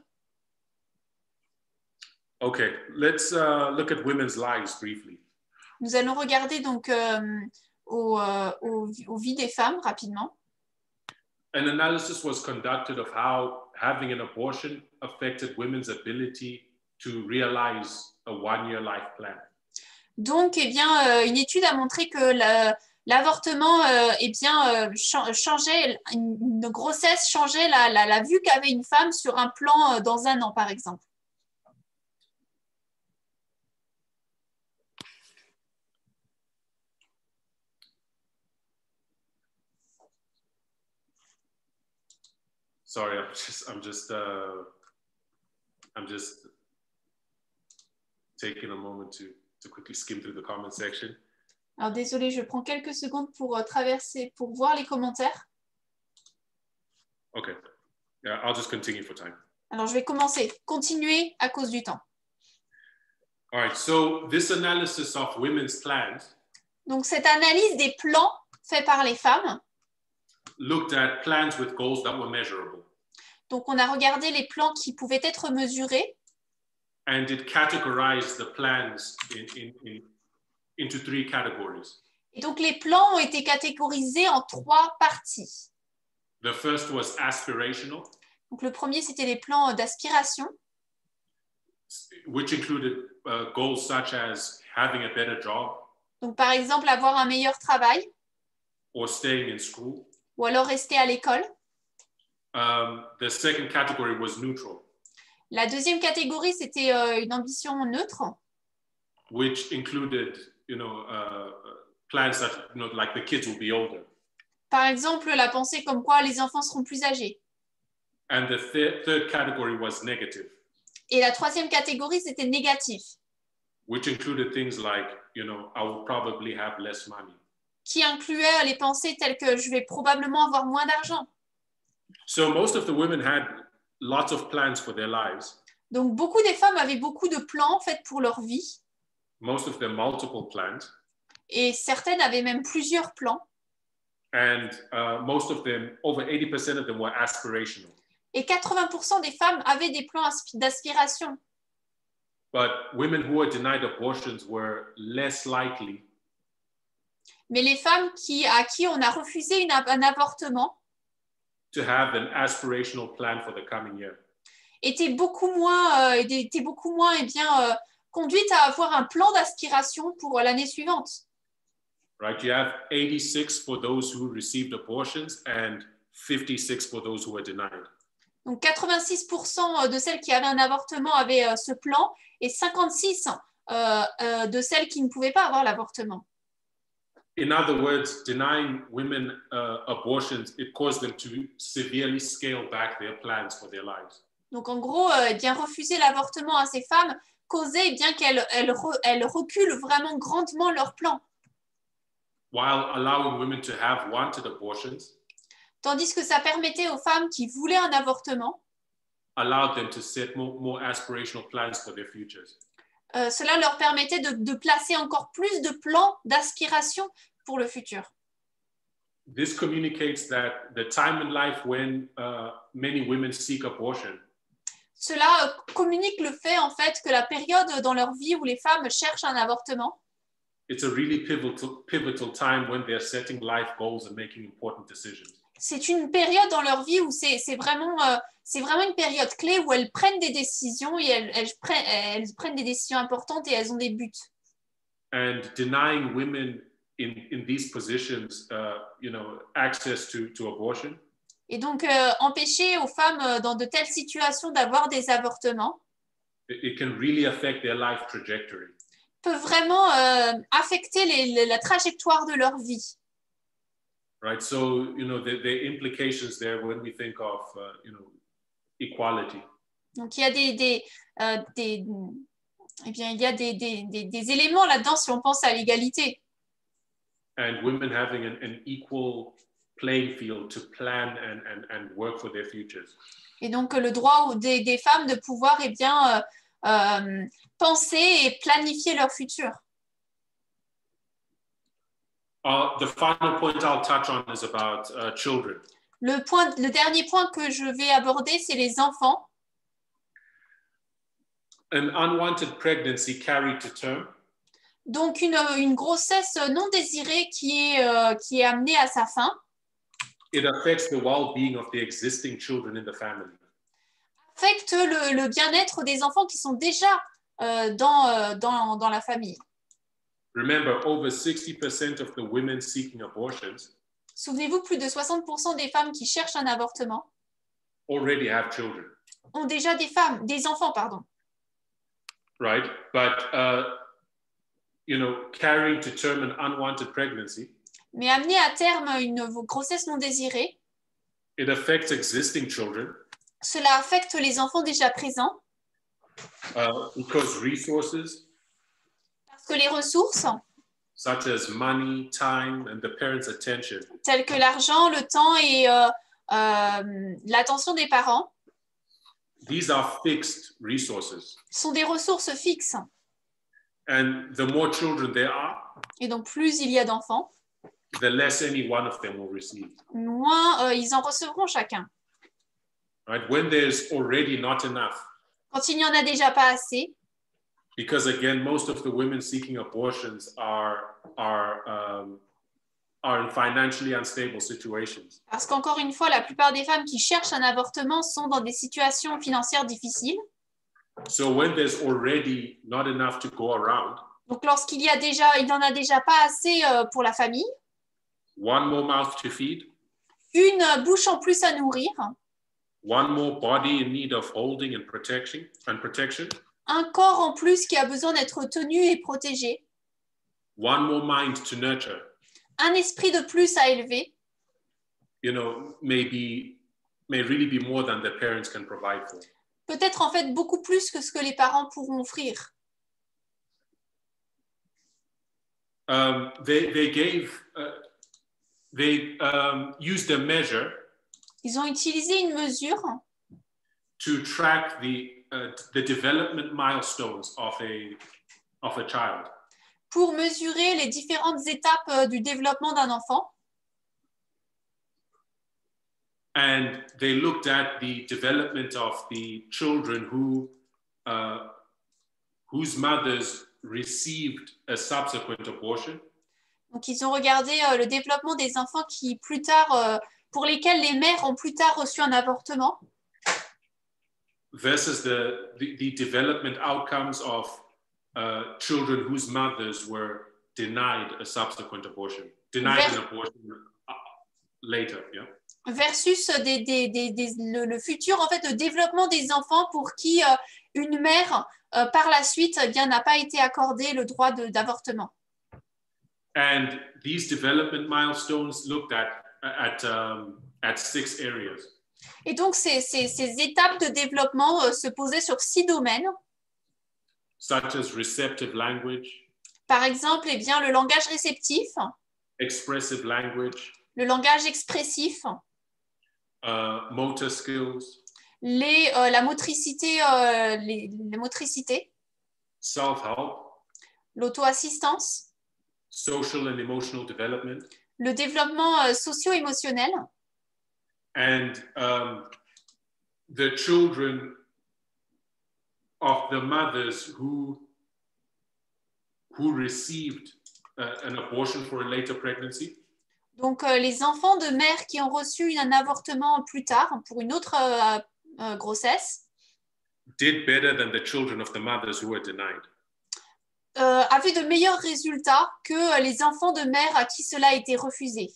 Okay, let's uh, look at women's lives briefly. Nous allons regarder donc euh, au, euh, au, aux vies des femmes rapidement. An analysis was conducted of how having an abortion affected women's ability to realize a one-year life plan. Donc, eh bien, euh, une étude a montré que la, l'avortement euh, eh bien, euh, changeait, une, une grossesse changeait la, la, la vue qu'avait une femme sur un plan euh, dans un an, par exemple. Sorry, I'm just, I'm just, uh, I'm just taking a moment to, to quickly skim through the comment section. Alors désolé, je prends quelques secondes pour euh, traverser, pour voir les commentaires. Okay, yeah, I'll just continue for time. Alors je vais commencer, continuer à cause du temps. All right, so this analysis of women's plans. Donc cette analyse des plans faits par les femmes. Looked at plans with goals that were measurable. Donc on a regardé les plans qui pouvaient être mesurés. And it categorized the plans in, in, in, into three categories. Et donc les plans ont été catégorisés en trois parties. The first was aspirational. Donc le premier c'était les plans d'aspiration. Which included uh, goals such as having a better job. Donc par exemple avoir un meilleur travail. Or staying in school. Ou alors rester à l'école. Um, the second category was neutral. La deuxième catégorie, c'était euh, une ambition neutre. Which included, you know, uh, plans that, you know, like the kids will be older. Par exemple, la pensée comme quoi les enfants seront plus âgés. And the th- third category was negative. Et la troisième catégorie, c'était négatif. Which included things like, you know, I will probably have less money. Qui incluait les pensées telles que je vais probablement avoir moins d'argent. So most of the women had lots of plans for their lives. Donc beaucoup des femmes avaient beaucoup de plans en fait pour leur vie. Most of them multiple plans. Et certaines avaient même plusieurs plans. And uh, most of them, over eighty percent of them were aspirational. Et quatre-vingts pour cent des femmes avaient des plans d'aspiration. But women who were denied abortions were less likely. Mais les femmes qui, à qui on a refusé une, un avortement to have an aspirational plan for the coming year. étaient beaucoup moins, euh, étaient beaucoup moins eh bien, euh, conduites à avoir un plan d'aspiration pour l'année suivante. Right, you have eighty-six for those who received abortions and fifty-six for those who were denied. Donc quatre-vingt-six pour cent de celles qui avaient un avortement avaient euh, ce plan et cinquante-six pour cent euh, euh, de celles qui ne pouvaient pas avoir l'avortement. In other words, denying women uh, abortions, it caused them to severely scale back their plans for their lives. Donc en gros, euh, eh bien, refuser l'avortement à ces femmes causait eh bien qu'elles elles, elles reculent vraiment grandement leurs plans. While allowing women to have wanted abortions, tandis que ça permettait aux femmes qui voulaient un avortement, allowed them to set more, more aspirational plans for their futures. Euh, cela leur permettait de, de placer encore plus de plans d'aspiration pour le futur. This communicates that the time in life when uh, many women seek abortion, cela euh, communique le fait en fait que la période dans leur vie où les femmes cherchent un avortement, it's a really pivotal, pivotal time when they're setting life goals and making important decisions. C'est une période dans leur vie où c'est, c'est, vraiment, euh, c'est vraiment une période clé où elles prennent des décisions et elles, elles, prennent, elles prennent des décisions importantes et elles ont des buts. And denying women in, in these positions, uh, you know, access to, to abortion. Et donc, euh, empêcher aux femmes euh, dans de telles situations d'avoir des avortements It, it can really affect their life trajectory. Peut vraiment euh, affecter les, les, la trajectoire de leur vie. Right, so you know the, the implications there when we think of uh, you know equality. Donc, il y a des, des, euh, des, eh bien, il y a des, des, des, des éléments là-dedans si on pense à l'égalité. And women having an, an equal playing field to plan and, and, and work for their futures. Et donc, le droit des, des femmes de pouvoir eh bien, euh, euh, penser et planifier leur futur. Uh, the final point I'll touch on is about uh, children. Le, point, le dernier point que je vais aborder, c'est les enfants. An unwanted pregnancy carried to term. Donc, une, une grossesse non désirée qui est, euh, qui est amenée à sa fin. It affects the well-being of the existing children in the family. Affecte le, le bien-être des enfants qui sont déjà euh, dans, euh, dans, dans la famille. Remember, over sixty percent of the women seeking abortions Souvenez-vous, plus de soixante pour cent des femmes qui cherchent un avortement already have children. Ont déjà des femmes, des enfants, pardon. Right, but uh, you know, carrying to term an unwanted pregnancy. Mais amener à terme une grossesse non désirée, it affects existing children. Cela affecte les enfants déjà présents. Uh, because resources. Parce que les ressources, such as money, time, and the parents' attention, telles que l'argent, le temps et euh, euh, l'attention des parents, these are fixed resources. Sont des ressources fixes. And the more children there are, et donc plus il y a d'enfants, the less any one of them will receive. Moins euh, ils en recevront chacun. Right? When there's already not enough. Quand il n'y en a déjà pas assez. Because again, most of the women seeking abortions are are um, are in financially unstable situations. Parce qu'encore une fois, la plupart des femmes qui cherchent un avortement sont dans des situations financières difficiles. So when there's already not enough to go around. Donc lorsqu'il y a déjà, il n'en a déjà pas assez euh, pour la famille. One more mouth to feed. Une bouche en plus à nourrir. One more body in need of holding and protection and protection. Un corps en plus qui a besoin d'être tenu et protégé. One more mind to nurture. Un esprit de plus à élever. You know, maybe may really be more than the parents can provide for. Peut-être en fait beaucoup plus que ce que les parents pourront offrir. Um, they they gave uh, they um, used a measure. Ils ont utilisé une mesure. To track the uh, the development milestones of a of a child. Pour mesurer les différentes étapes euh, du développement d'un enfant. And they looked at the development of the children who uh, whose mothers received a subsequent abortion. Donc ils ont regardé euh, le développement des enfants qui plus tard euh, pour lesquels les mères ont plus tard reçu un avortement. Versus the, the, the development outcomes of uh, children whose mothers were denied a subsequent abortion, denied Vers- an abortion later, yeah. Versus des, des, des, des, le, le futur, en fait, le développement des enfants pour qui euh, une mère, euh, par la suite, eh bien, n'a pas été accordé le droit de, d'avortement. And these development milestones looked at, at, um, at six areas. Et donc, ces, ces, ces étapes de développement euh, se posaient sur six domaines. Such as receptive language. Par exemple, eh bien, le langage réceptif. Expressive language. Le langage expressif. Uh, motor skills. Les, euh, la motricité. Euh, les, les motricités. Self-help. L'auto-assistance. Social and emotional development. Le développement euh, socio-émotionnel. And um, the children of the mothers who, who received uh, an abortion for a later pregnancy. Donc, euh, les enfants de mères qui ont reçu un avortement plus tard pour une autre euh, euh, grossesse did better than the children of the mothers who were denied. Euh, avaient de meilleurs résultats que les enfants de mères à qui cela a été refusé.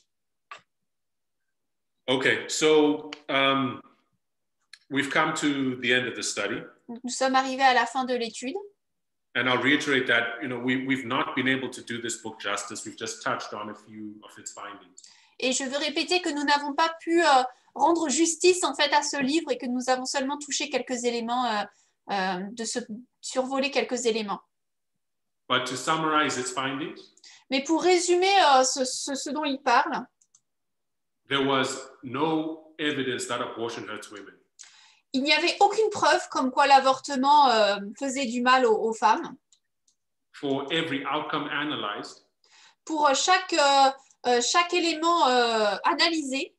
Okay, so um, we've come to the end of the study. Nous sommes arrivés à la fin de l'étude. And I'll reiterate that, you know, we, we've not been able to do this book justice. We've just touched on a few of its findings. Et je veux répéter que nous n'avons pas pu euh, rendre justice en fait à ce livre et que nous avons seulement touché quelques éléments, euh, euh, de se survoler quelques éléments. But to summarize its findings, Mais pour résumer euh, ce, ce, ce dont il parle, there was no evidence that abortion hurts women. Il n'y avait aucune preuve comme quoi l'avortement euh, faisait du mal aux, aux femmes. For every outcome analyzed, Pour chaque, euh, euh, chaque élément euh, analysé,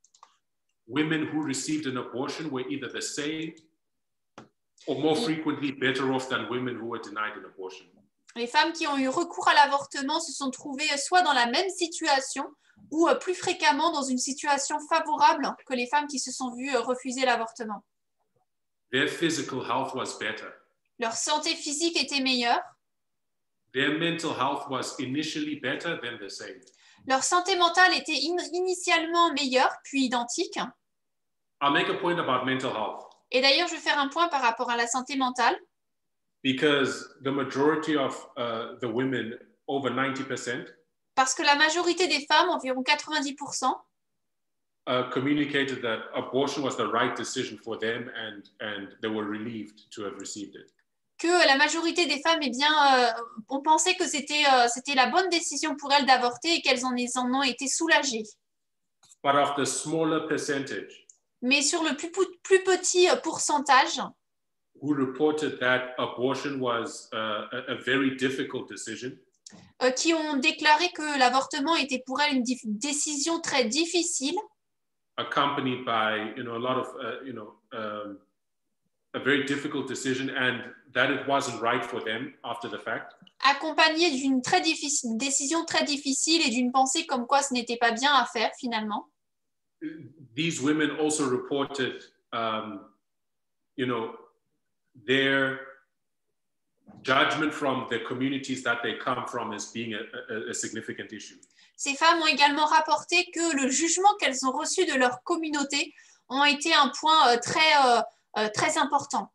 women who received an abortion were either the same or more frequently better off than women who were denied an abortion. les femmes qui ont eu recours à l'avortement se sont trouvées soit dans la même situation ou euh, plus fréquemment dans une situation favorable que les femmes qui se sont vues euh, refuser l'avortement. Their physical health was better. Leur santé physique était meilleure. Their mental health was initially better than the same. Leur santé mentale était in initialement meilleure, puis identique. I'll make a point about mental health. Et d'ailleurs, je vais faire un point par rapport à la santé mentale. Because the majority of uh, the women, over ninety percent, Parce que la majorité des femmes, environ quatre-vingt-dix pour cent, uh, communicated that abortion was the right decision for them and, and they were relieved to have received it. que la majorité des femmes, eh bien, euh, ont pensé que c'était euh, c'était la bonne décision pour elles d'avorter et qu'elles en, en ont été soulagées. But of the smaller percentage, Mais sur le plus, plus petit pourcentage, who reported that abortion was uh, a, a very difficult decision, euh, qui ont déclaré que l'avortement était pour elles une décision très difficile, accompanied by you know a lot of uh, you know um, a very difficult decision, and that it wasn't right for them after the fact. accompagnée d'une très difficile décision très difficile et d'une pensée comme quoi ce n'était pas bien à faire finalement. These women also reported, um, you know, their judgment from the communities that they come from as being a, a, a significant issue. Ces femmes ont également rapporté que le jugement qu'elles ont reçu de leur communauté ont été un point euh, très, euh, euh, très important.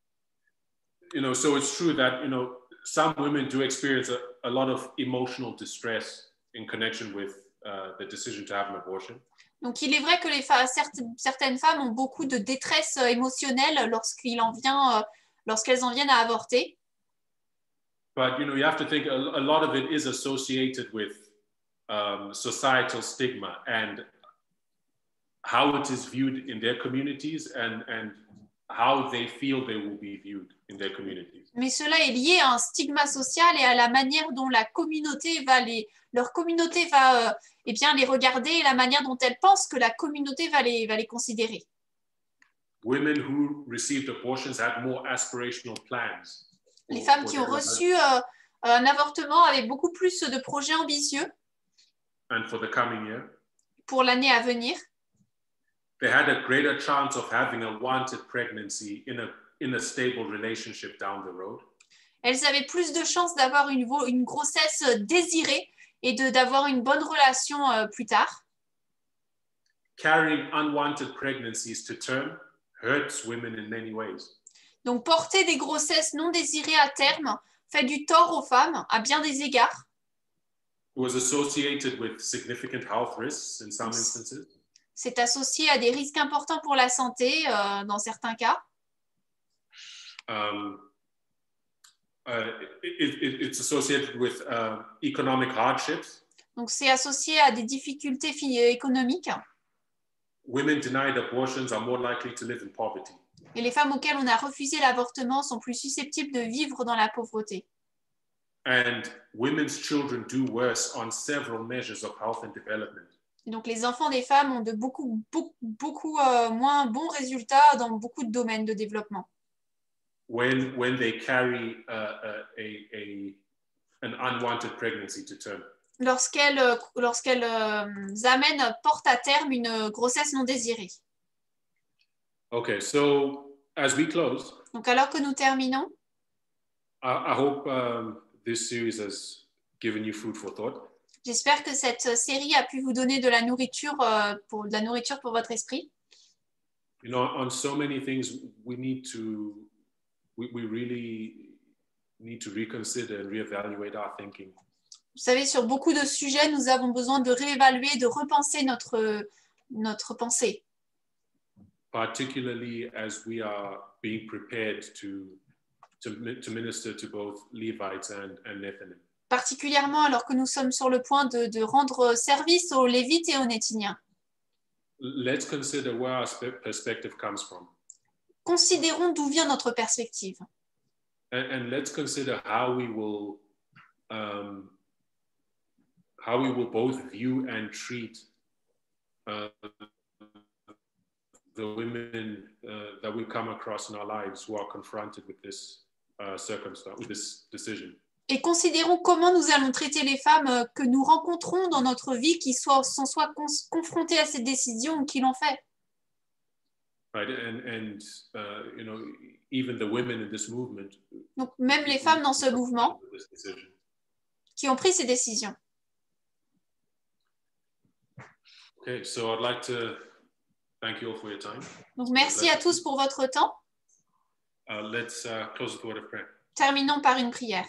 You know, so it's true that, you know, some women do experience a, a lot of emotional distress in connection with uh, the decision to have an abortion. Donc, il est vrai que les fa certaines femmes ont beaucoup de détresse émotionnelle lorsqu'il en vient, euh, lorsqu'elles en viennent à avorter. But, you know, you have to think a, a lot of it is associated with um, societal stigma and how it is viewed in their communities and, and how they feel they will be viewed in their communities. Mais cela est lié à un stigma social et à la manière dont la communauté va les, leur communauté va euh, eh bien, les regarder et la manière dont elles pensent que la communauté va les, va les considérer. Women who received abortions had more aspirational plans. Les femmes qui ont reçu euh, un avortement avaient beaucoup plus de projets ambitieux and for the coming year. Pour l'année à venir. They had a greater chance of having a wanted pregnancy in a, in a stable relationship down the road. Elles avaient plus de chances d'avoir une, une grossesse désirée et d'avoir une bonne relation euh, plus tard. Carrying unwanted pregnancies to term hurts women in many ways. Donc, porter des grossesses non désirées à terme fait du tort aux femmes à bien des égards. It was associated with significant health risks in some instances. C'est associé à des risques importants pour la santé euh, dans certains cas. Um, uh, it, it, it's associated with uh, economic hardships. Donc, c'est associé à des difficultés économiques. Women denied abortions are more likely to live in poverty. Et les femmes auxquelles on a refusé l'avortement sont plus susceptibles de vivre dans la pauvreté. And women's children do worse on several measures of health and development. Et donc, les enfants des femmes ont de beaucoup, beaucoup, beaucoup euh, moins bons résultats dans beaucoup de domaines de développement. When, when they carry uh, a, a, an unwanted pregnancy to term. Lorsqu'elles lorsqu'elles euh, amènent, portent à terme une grossesse non désirée. Okay, so as we close, donc alors que nous terminons, I, I hope um, this series has given you food for thought. J'espère que cette série a pu vous donner de la nourriture euh, pour de la nourriture pour votre esprit. You know, on so many things we need to we, we really need to reconsider and reevaluate our thinking. Vous savez, sur beaucoup de sujets, nous avons besoin de réévaluer, de repenser notre, notre pensée. Particularly as we are being prepared to, to, to minister to both Levites and, and Nethinim. Particulièrement alors que nous sommes sur le point de, de rendre service aux Lévites et aux Néthiniens. Let's consider where our perspective comes from. Considérons d'où vient notre perspective. And, and let's consider how we will um, how we will both view and treat uh, the women uh, that we come across in our lives who are confronted with this uh, circumstance, with this decision. Et considérons comment nous allons traiter les femmes que nous rencontrons dans notre vie qui soient, sont soit con- confrontées à cette décision ou qui l'ont fait. Right, and, and uh, you know, even the women in this movement. Donc même les femmes dans ce mouvement qui ont pris ces décisions. Okay, so I'd like to thank you all for your time. Donc merci à tous pour votre temps. Uh, let's uh, close with a word of prayer. Terminons par une prière.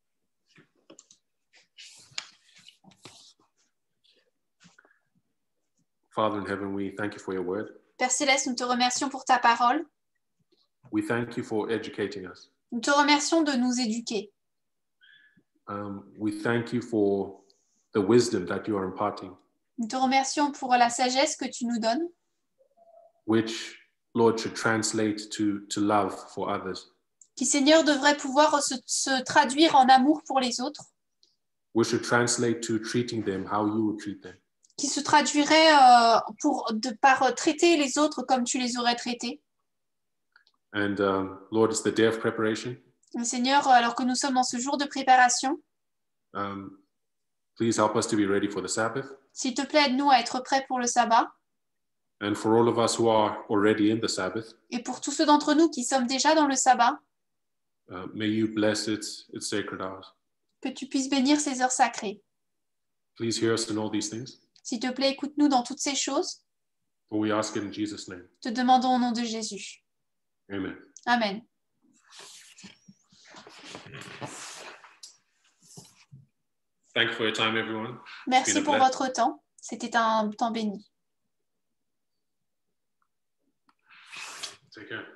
Father in heaven, we thank you for your word. Père Céleste, nous te remercions pour ta parole. We thank you for educating us. Nous te remercions de nous éduquer. Um, we thank you for the wisdom that you are imparting, Nous te remercions pour la sagesse que tu nous donnes, which, Lord, should translate to, to love for others, qui, Seigneur, devrait pouvoir se, se traduire en amour pour les autres, which should translate to treating them how you would treat them. qui se traduirait euh, pour, de, par traiter les autres comme tu les aurais traités. And um, Lord, it's the day of preparation. Et Seigneur, alors que nous sommes dans ce jour de préparation, Um, please help us to be ready for the Sabbath. s'il te plaît, aide-nous à être prêts pour le sabbat. And for all of us who are already in the Sabbath, Et pour tous ceux d'entre nous qui sommes déjà dans le sabbat, uh, may you bless its, its sacred hours. que tu puisses bénir ces heures sacrées. Please hear us in all these things. S'il te plaît, écoute-nous dans toutes ces choses. For we ask it in Jesus' name. Te demandons au nom de Jésus. Amen. Amen. Thank you for your time, everyone. Merci pour votre temps. C'était un temps béni. Take care.